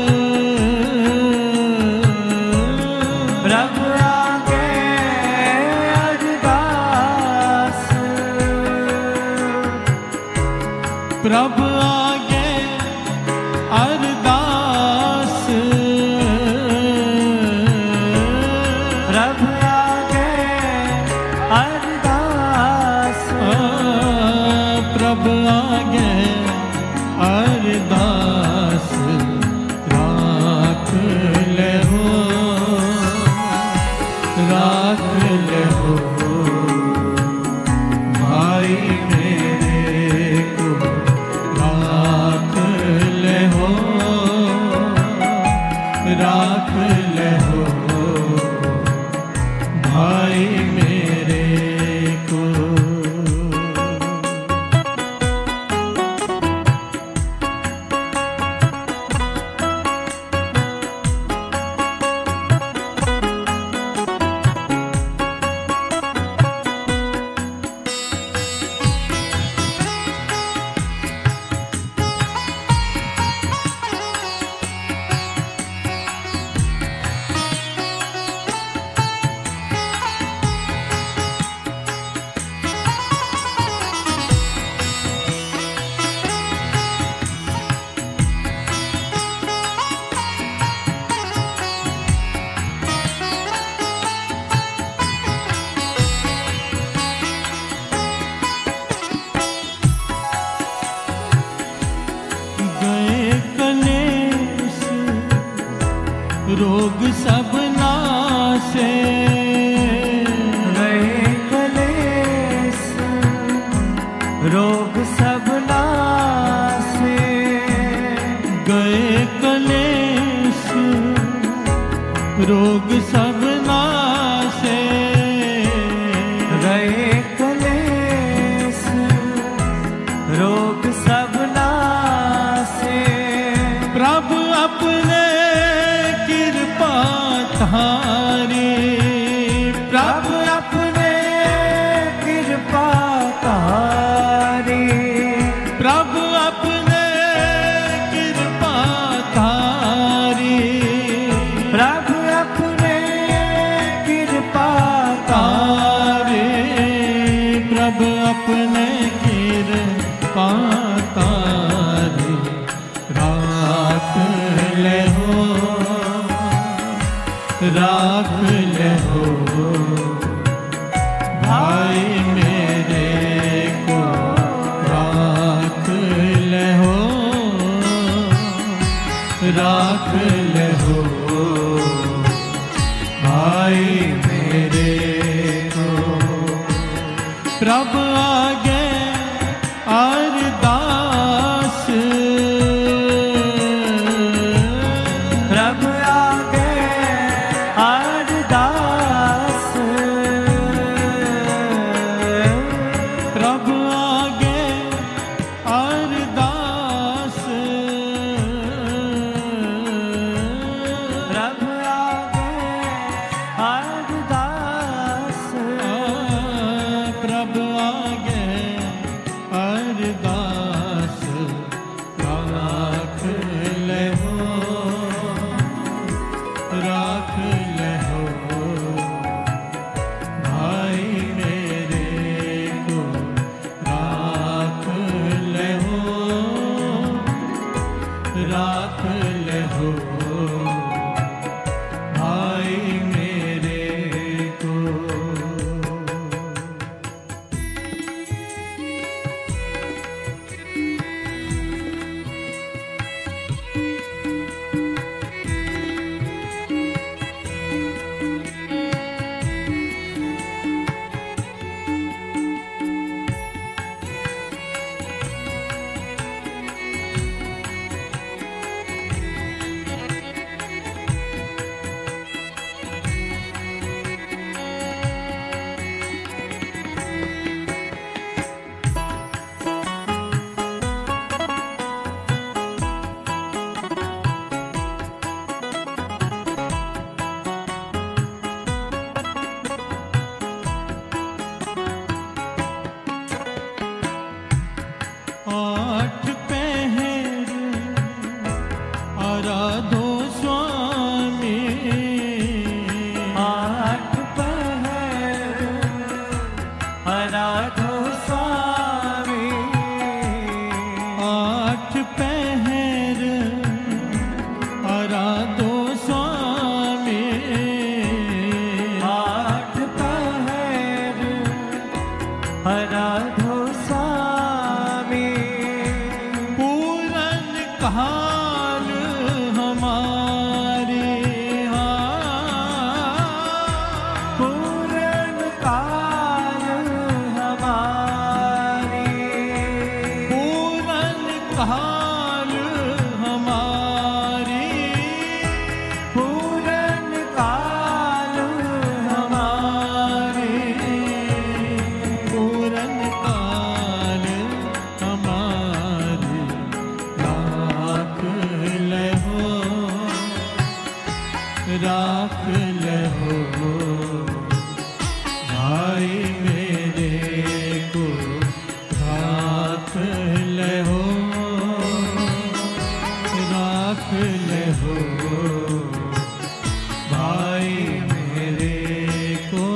प्रभु आगे अरदास। प्रभु आगे अरदास। प्रभु आगे रोग सब नासे, गए कलेस रोग सब नासे। प्रभु अपने कृपा तारे, प्रभु अपने कृपा तारे, प्रभु अपने कृपा तारे, प्रभु अपने कृपा तारे, प्रभु अपने कृपा तारे, राख ले हो, राख ले हो भाई मेरे को, राख ले हो, राख ले हो भाई मेरे को। प्रभु आगे अरदास, प्रभु आगे अरदास, प्रभु आगे अरदास, प्रभु आगे अरदास, प्रभु आगे अरदास, राख ले हो, राख ले हो भाई मेरे को, राख ले हो, राख ले हो भाई मेरे को। आठ पहर आराधो स्वामी, आठ पहर आराधो स्वामी, आठ पहर आराधो स्वामी, आठ पहर आराधो स्वामी। पूरन काल हमारे, पूरन काल हमारी, पूरन काल हमारे, पूरन काल हमारी, पूरन काल हमारे, राख ले हो, राख ले हो भाई मेरे को, राख ले हो, राख ले हो भाई मेरे को।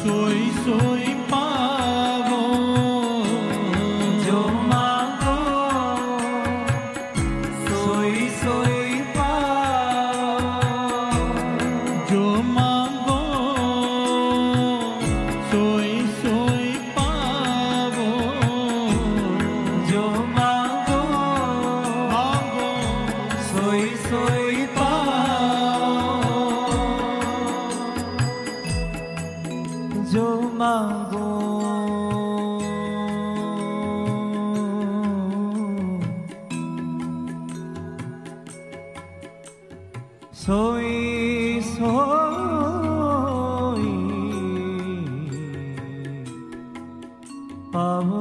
सोई सोई पावो जो मांगो सोई सोई पाओ जो मांगो सोई सोई पावो जो मांगो मांगो सोई सोई पाओ जो मांगो सोई सोई पाओ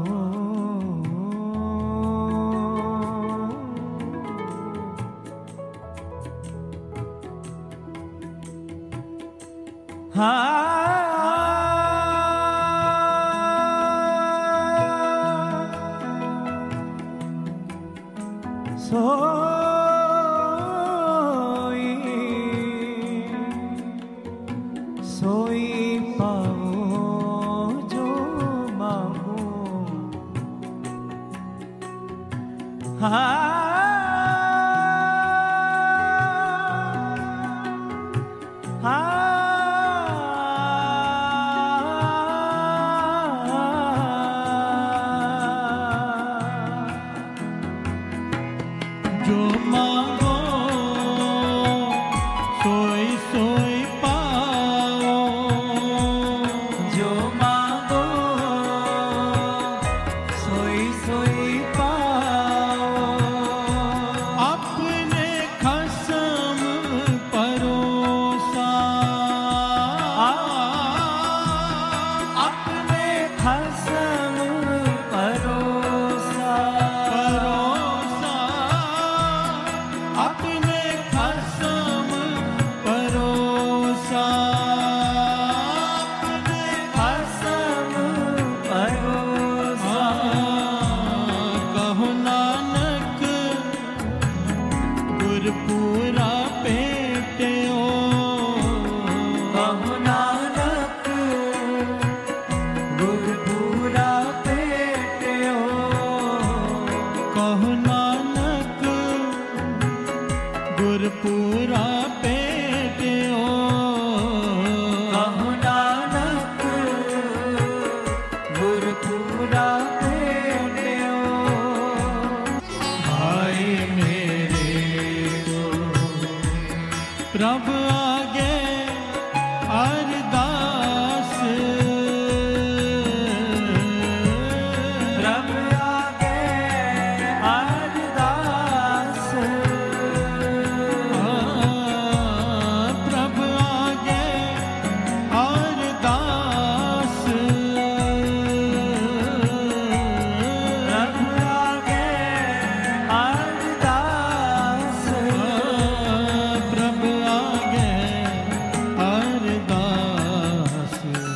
सोई सोई पाओ जो मांगो जो मांगो सोई सोई पाओ जो मांगो सोई सोई पाओ अपने खसम परोसा अपने खसम परोसा परोसा अपने खसम परोसा अपने खसम परोसा कहो नानक गुरपूरा पेट्यो कहो नानक गुरपूरा पेट्यो कहो नानक गुरपूरा पेट्यो कहो नानक गुरपूरा पेट्यो भाई मेरे को प्रभु आगे अरदास प्रभ आगे अरदास प्रभु आगे अरदास प्रभ आगे अरदास प्रभु आगे अरदास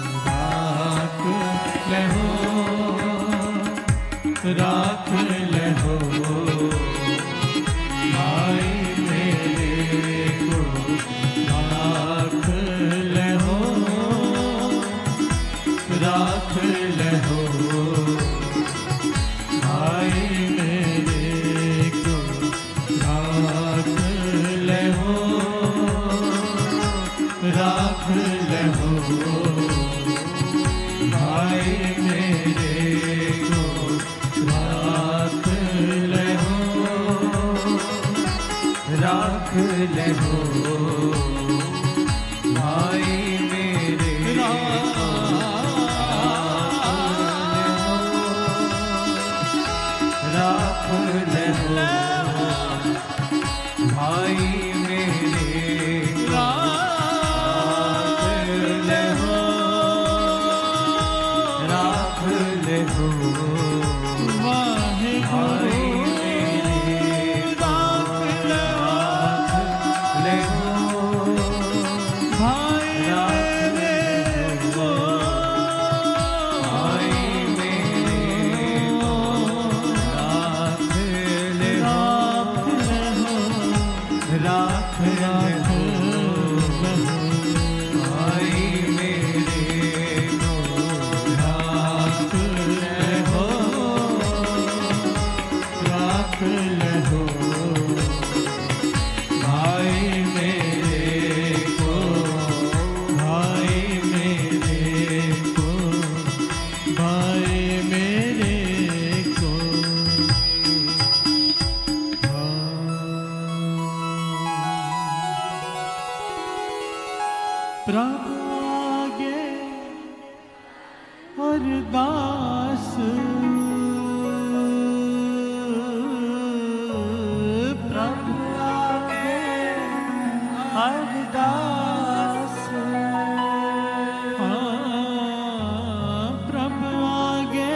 राख लहो भाई मेरे को राख लहो राख लहो भाई मेरे को राख लहो राख लहो भाई मेरे को राख लहो राख लहो भाई मेरे राख लहो भाई मेरे राख लहो राख लहो वाहे भाई मेरे राख लहो भाई मेरे को भाई मेरे राख लहो राख लहो भाई मेरे प्रभु आगे अरदास प्रभु आगे अरदास प्रभु आगे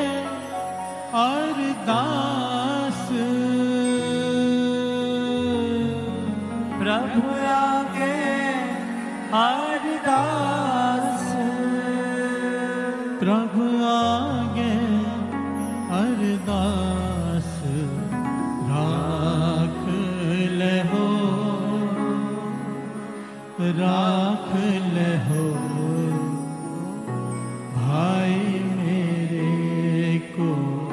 अरदास प्रभु आगे अरदास प्रभु आगे अरदास राख लहो भाई मेरे को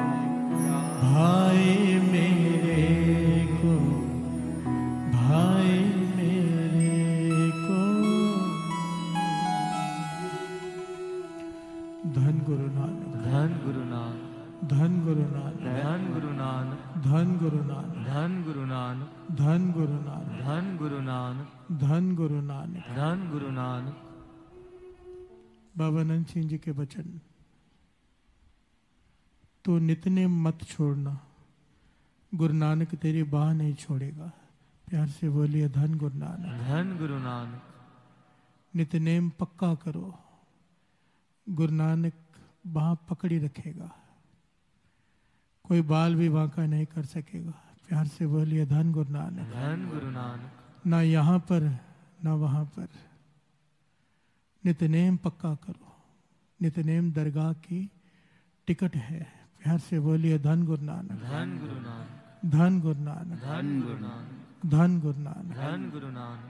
भाई मेरे को भाई मेरे को। धन गुरु नानक धन गुरु नानक धन गुरु नानक धन गुरु नानक धन गुरु नानक धन गुरु नानक धन गुरु नानक धन गुरु नानक धन गुरु नानक। धन गुरु नानक। बाबा नंद सिंह जी के वचन। तो नितनेम मत छोड़ना, गुरु नानक तेरी बाह नहीं छोड़ेगा। प्यार से बोलिए धन गुरु नानक। धन गुरु नानक। नितनेम पक्का करो, गुरु नानक बाह पकड़ी रखेगा, कोई बाल भी बांका नहीं कर सकेगा। प्यार से बोलिए धन गुरु नानक। धन गुरु नानक। ना यहाँ पर ना वहाँ पर, नितनेम पक्का करो। नितनेम दरगाह की टिकट है। प्यार से बोलिए धन गुरु नानक। धन गुरु नानक। धन गुरु नानक। धन गुरु नानक। धन गुरु नानक। धन गुरु नानक।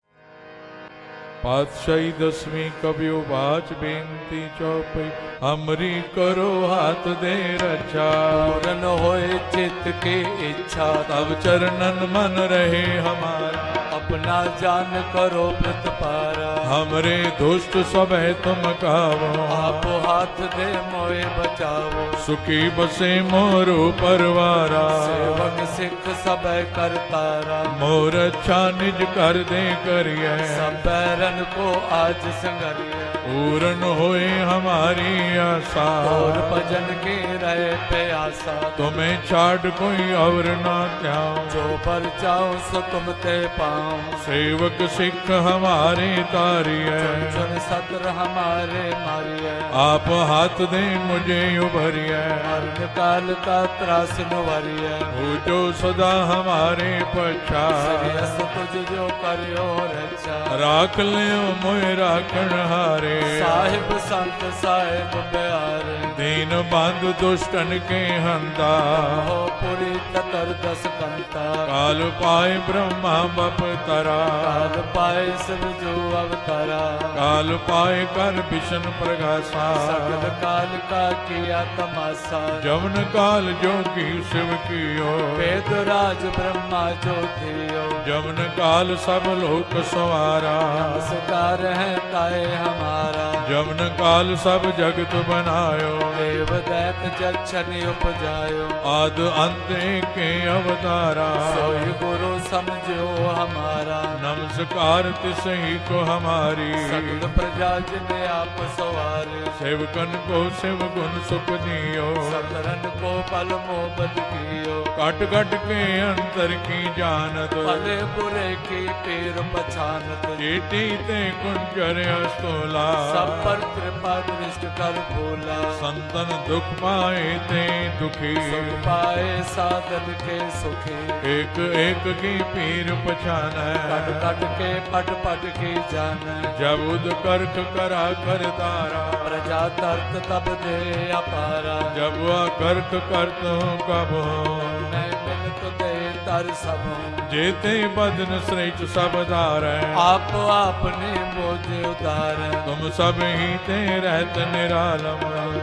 पातशाही दसवीं कबियो बाच बेनती चौपई हमरी करो हाथ दे रक्षा। पूरन होए चित्त के इच्छा, तब चरणन मन रहे हमारा। अपना जान करो प्रतिपारा। हमरे दुष्ट सब है तुम कावो। आप हाथ दे मोए बचावो। सुखी बसे मोरो परवारा। सेवक सिख सब करतारा। मोर अच्छा निज कर दे करिए। सब बैरन को आज संगरिए। पूर्ण होए हमारी आशा। और भजन के रहे प्यासा। तुम्हें छाड़ कोई और ना त्याओ। जो पर जाओ सो तुम ते पाओ। सेवक सिख हमारे तारी है। चुन सतर हमारे मारी है। आप हाथ दे मुझे उभरिए। मरण काल का त्रास नुवरी है। हो जो सदा हमारे पछा। श्रेयस तुझ जो करियो रक्षा। राख लियो मोए राखण हारे। साहिब संत साहिब प्यारे। दीन बंधु दुष्टन के हंता। हो पुरी ततर दस कंता। काल पाए ब्रह्मा बप तरा। काल पाए शिव जो अवतारा। काल पाए कर विष्णु प्रगासा। सकल काल का किया तमाशा। जवन काल जोगी शिव कियो। वेद राज ब्रह्मा जो थियो। जवन काल सब लोक सवारा। नमस्कार है ताए हमारा। जवन काल सब जगत बनायो। देव दैत जक्षण उपजायो। आद अंत के अवतारा। सोई गुरु समझो हमारा। नमस्कार तिसही को हमारी। सकल प्रजा जिने आप सवारे। सेवकन को शिव गुण सुख दियो। सकरन को पल मोहब्बत कियो। कट कट के अंतर की जानत। भले बुरे की पीर पछानत। चेटी ते कुंजर अस्तोला। सब पर कृपा दृष्ट कर भोला। संतन दुख पाए ते दुखी। सुख पाए साधन के सुखी। एक एक की पीर पछान। कट कट के पट पट की जान। जब उद करक करा कर तारा। प्रजा तर्क तब दे अपारा। जब वह करक करत हूँ कब मैं बिनत दे तर सब। जेते बदन श्रेष्ठ सब धार। आप आपने मोजे उदार। तुम सब ही ते रहत निरालम।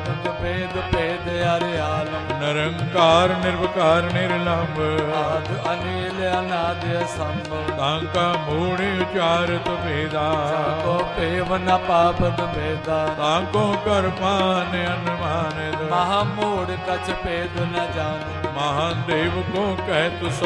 भेद भेद अरे आलम। निरंकार निर्विकार निर्लंब। आद अनिल अनाद असंभव। तांका मूढ़ उचारत भेदा। जाको पेव न पापद भेदा। तांको कर पान अनुमानित। महामूढ़ कछ भेद न जान। महान देव को कह तु सदा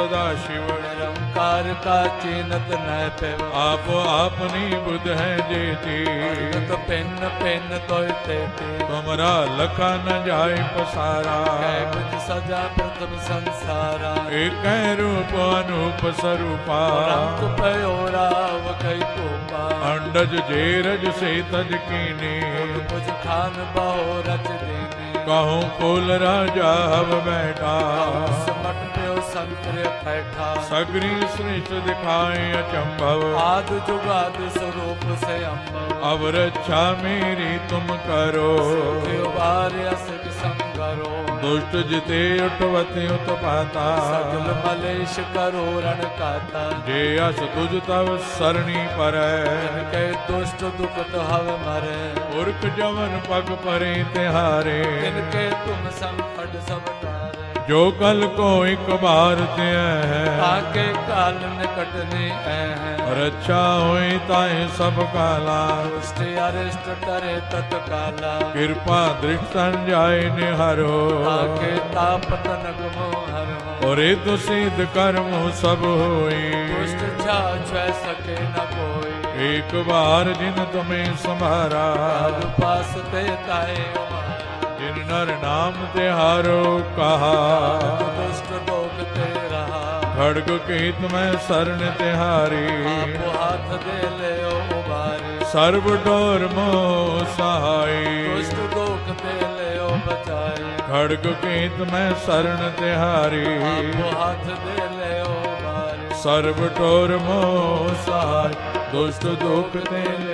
सदा शिव निरंकार का चिन्हत न पेव आप आपनी बुध है जेती तो पिन पिन तोय तेती तुमरा लखा न जाय पसारा कुछ सजा प्रथम संसारा एक रूप अनूप स्वरूपा रंग पयोराव कई पोपा अंडज जेरज से तज कीने कुछ खान बहु रच देने कहूँ कुल राजा हव बैठा समट प्यो संकर बैठा सगरी श्रेष्ठ दिखाए अचंभव आद जुगाद स्वरूप से अम्बव अब रक्षा मेरी तुम करो असक संगरो दुष्ट जिते उठवते उत्पाता सगल मलेश करो रण काता जे अस तुझ तव सरणी पर के दुष्ट दुखत हव मरे उर्ख जवन पग परे तिहारे इनके तुम संकट सब तारे जो कल को एक बार ते है आके काल निकटने है रक्षा होई ताए सब काला दुष्ट अरिष्ट डरे तत्काला कृपा दृष्ट संजाय निहारो आके तापत नगमो हरो और तो सिद्ध कर्म सब होई दुष्ट छा छह सके न कोई एक बार जिन तुम्हें संभारा पास देताए जिन नर नाम तिहारो कहा दुष्ट लोग तेरा खड़ग केत में शरण तिहारी आप हाथ दे ले उबारी सर्व डोर मोह सहाय दुष्ट लोग दे ले बचाए खड़ग केत में शरण तिहारी आप हाथ दे ले उबारी सर्व डोर मोह सहाय दुष्ट दुख ते ले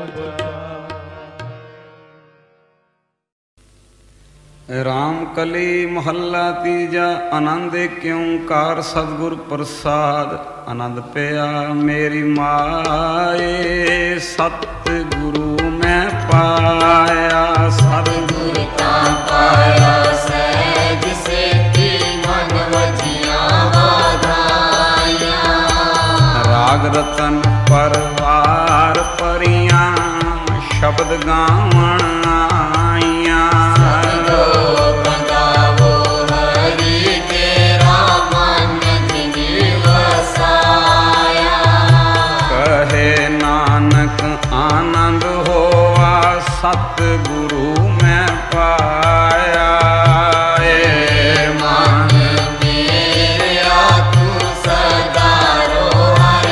राम कली महल्ला तीजा आनंद क्यों कार सतगुर प्रसाद आनंद पिया मेरी माए सतगुरु में पाया सतगुरु का पाया सहज से मन वजिया वाधाया राग रतन परवार परियां शब्द गावण आइया आनंद होआ सतगुरु में पाया मन मेरा तू सदा रो हर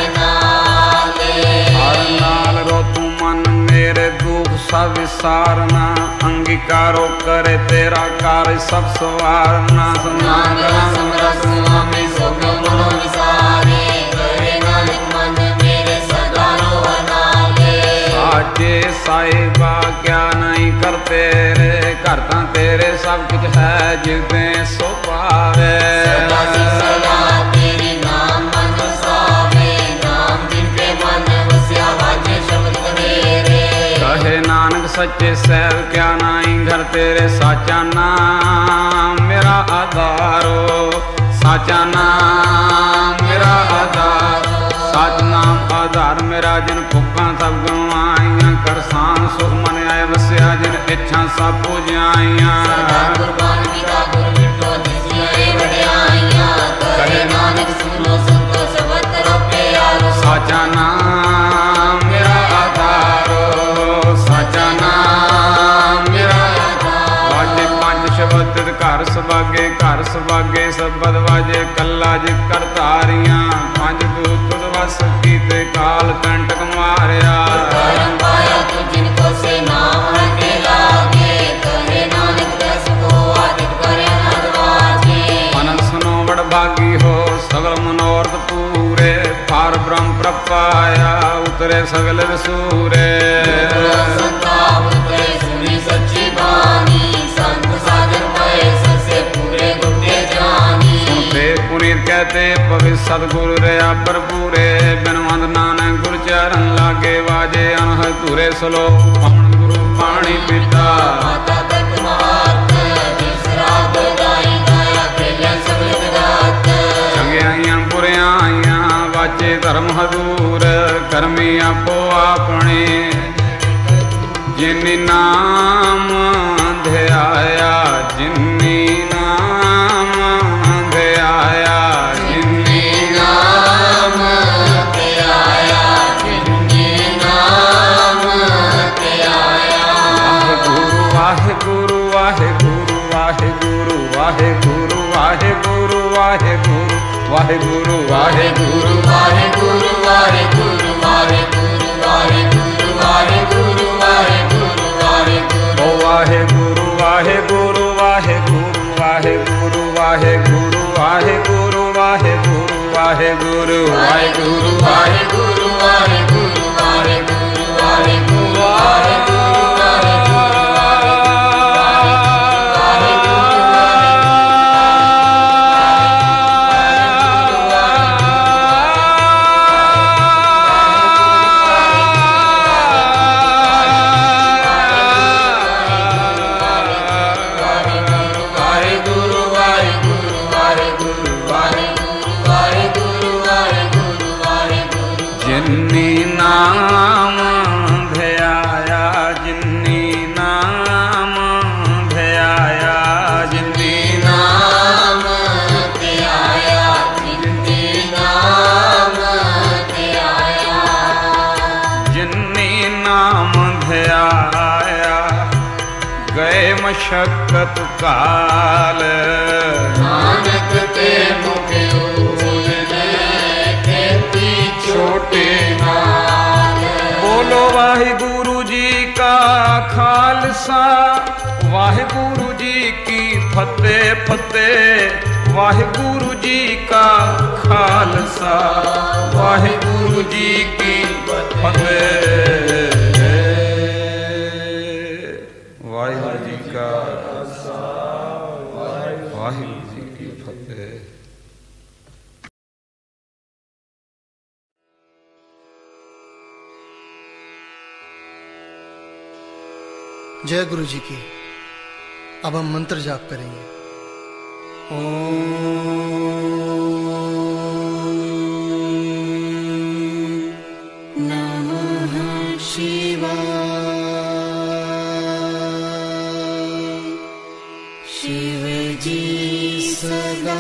नाल रो तू मन मेरे दुख सब विसारना अंगीकारो करे तेरा कार्य सब सवारना साहिबा क्या नहीं करते रे करता तेरे सब कुछ है जिसे सो पावे तेरी नाम मन सावे नाम जिनके मन वस्या वाजे शब्द मेरे कहे नानक सच्चे सैव क्या नहीं घर तेरे साचा नाम मेरा आधारो साचा नाम मेरा आधार साच नाम आधार मेरा जिन भुखा सब गवाइया कर शान सुख मन आए वस्या जिन इच्छा सब पूजाइया साचा नाम मेरा आधारो साचा नाम मेरा वाजे पंज शब्द घर सबागे शब्द वाजे कला जी करतारियां पंज दूत वस कीते काल कंटक मारिया मन सुनो बड़ भागी हो सगल मनोरथ पूरे पार ब्रह्म प्रपाया उतरे सगल सूरे पुनीत कहते पवित्र सतगुरु रया भरपूरे बिनवंद नानक गुरु चरण लागे वाजे अनह तुरे सलोक पवन गुरु पानी पिता चंगियाइयां बुरियाइयां वाचे धर्म हजूर कर्मी आपो अपने जिन्नी नाम ध्याया जिन्नी नाम ध्याया जिन्नी वाहेगुरु वाहेगुरु वाहेगुरु वाहेगुरु वाहेगुरु वाहेगुरु वाहेगुरु वाहेगुरु वाहेगुरु वाहेगुरु वाहेगुरु वाहेगुरु वाहेगुरु वाहेगुरु वाहेगुरु ओ वाहेगुरु वाहेगुरु वाहेगुरु वाहेगुरु वाहेगुरु वाहेगुरु वाहेगुरु वाहेगुरु वाहेगुरु वाहेगुरु वाहेगुरु वाहेगुरु वाहेगुरु मशक्कत काल नानक ते मुखे खेती छोटे नाल। बोलो वाहिगुरु जी का खालसा वाहिगुरु जी की फतेह फतेह वाहिगुरु जी का खालसा वाहिगुरु जी की फतेह वाहिगुरु जी का वाहिगुरु जी की फतेह। जय गुरु जी की। अब हम मंत्र जाप करेंगे। नमः शिवाय। शिव जी सदा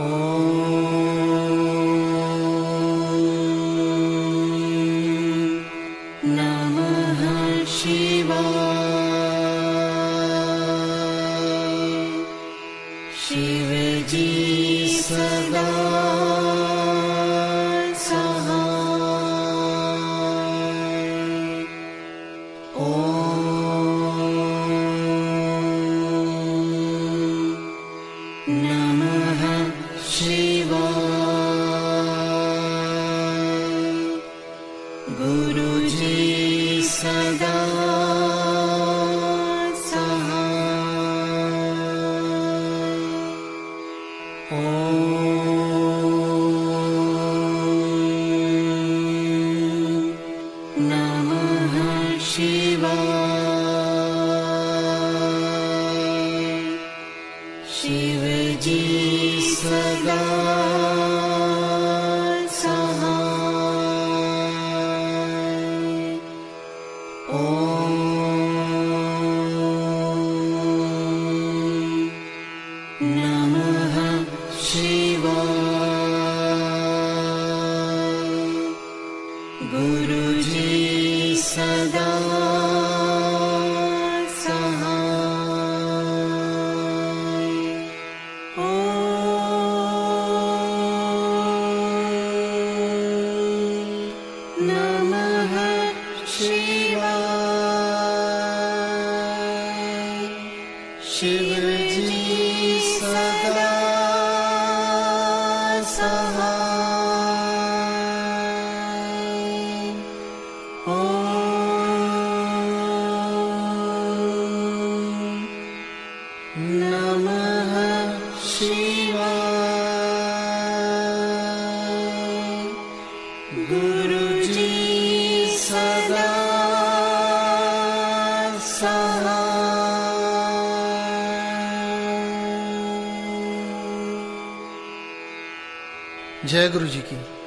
जय गुरु जी की।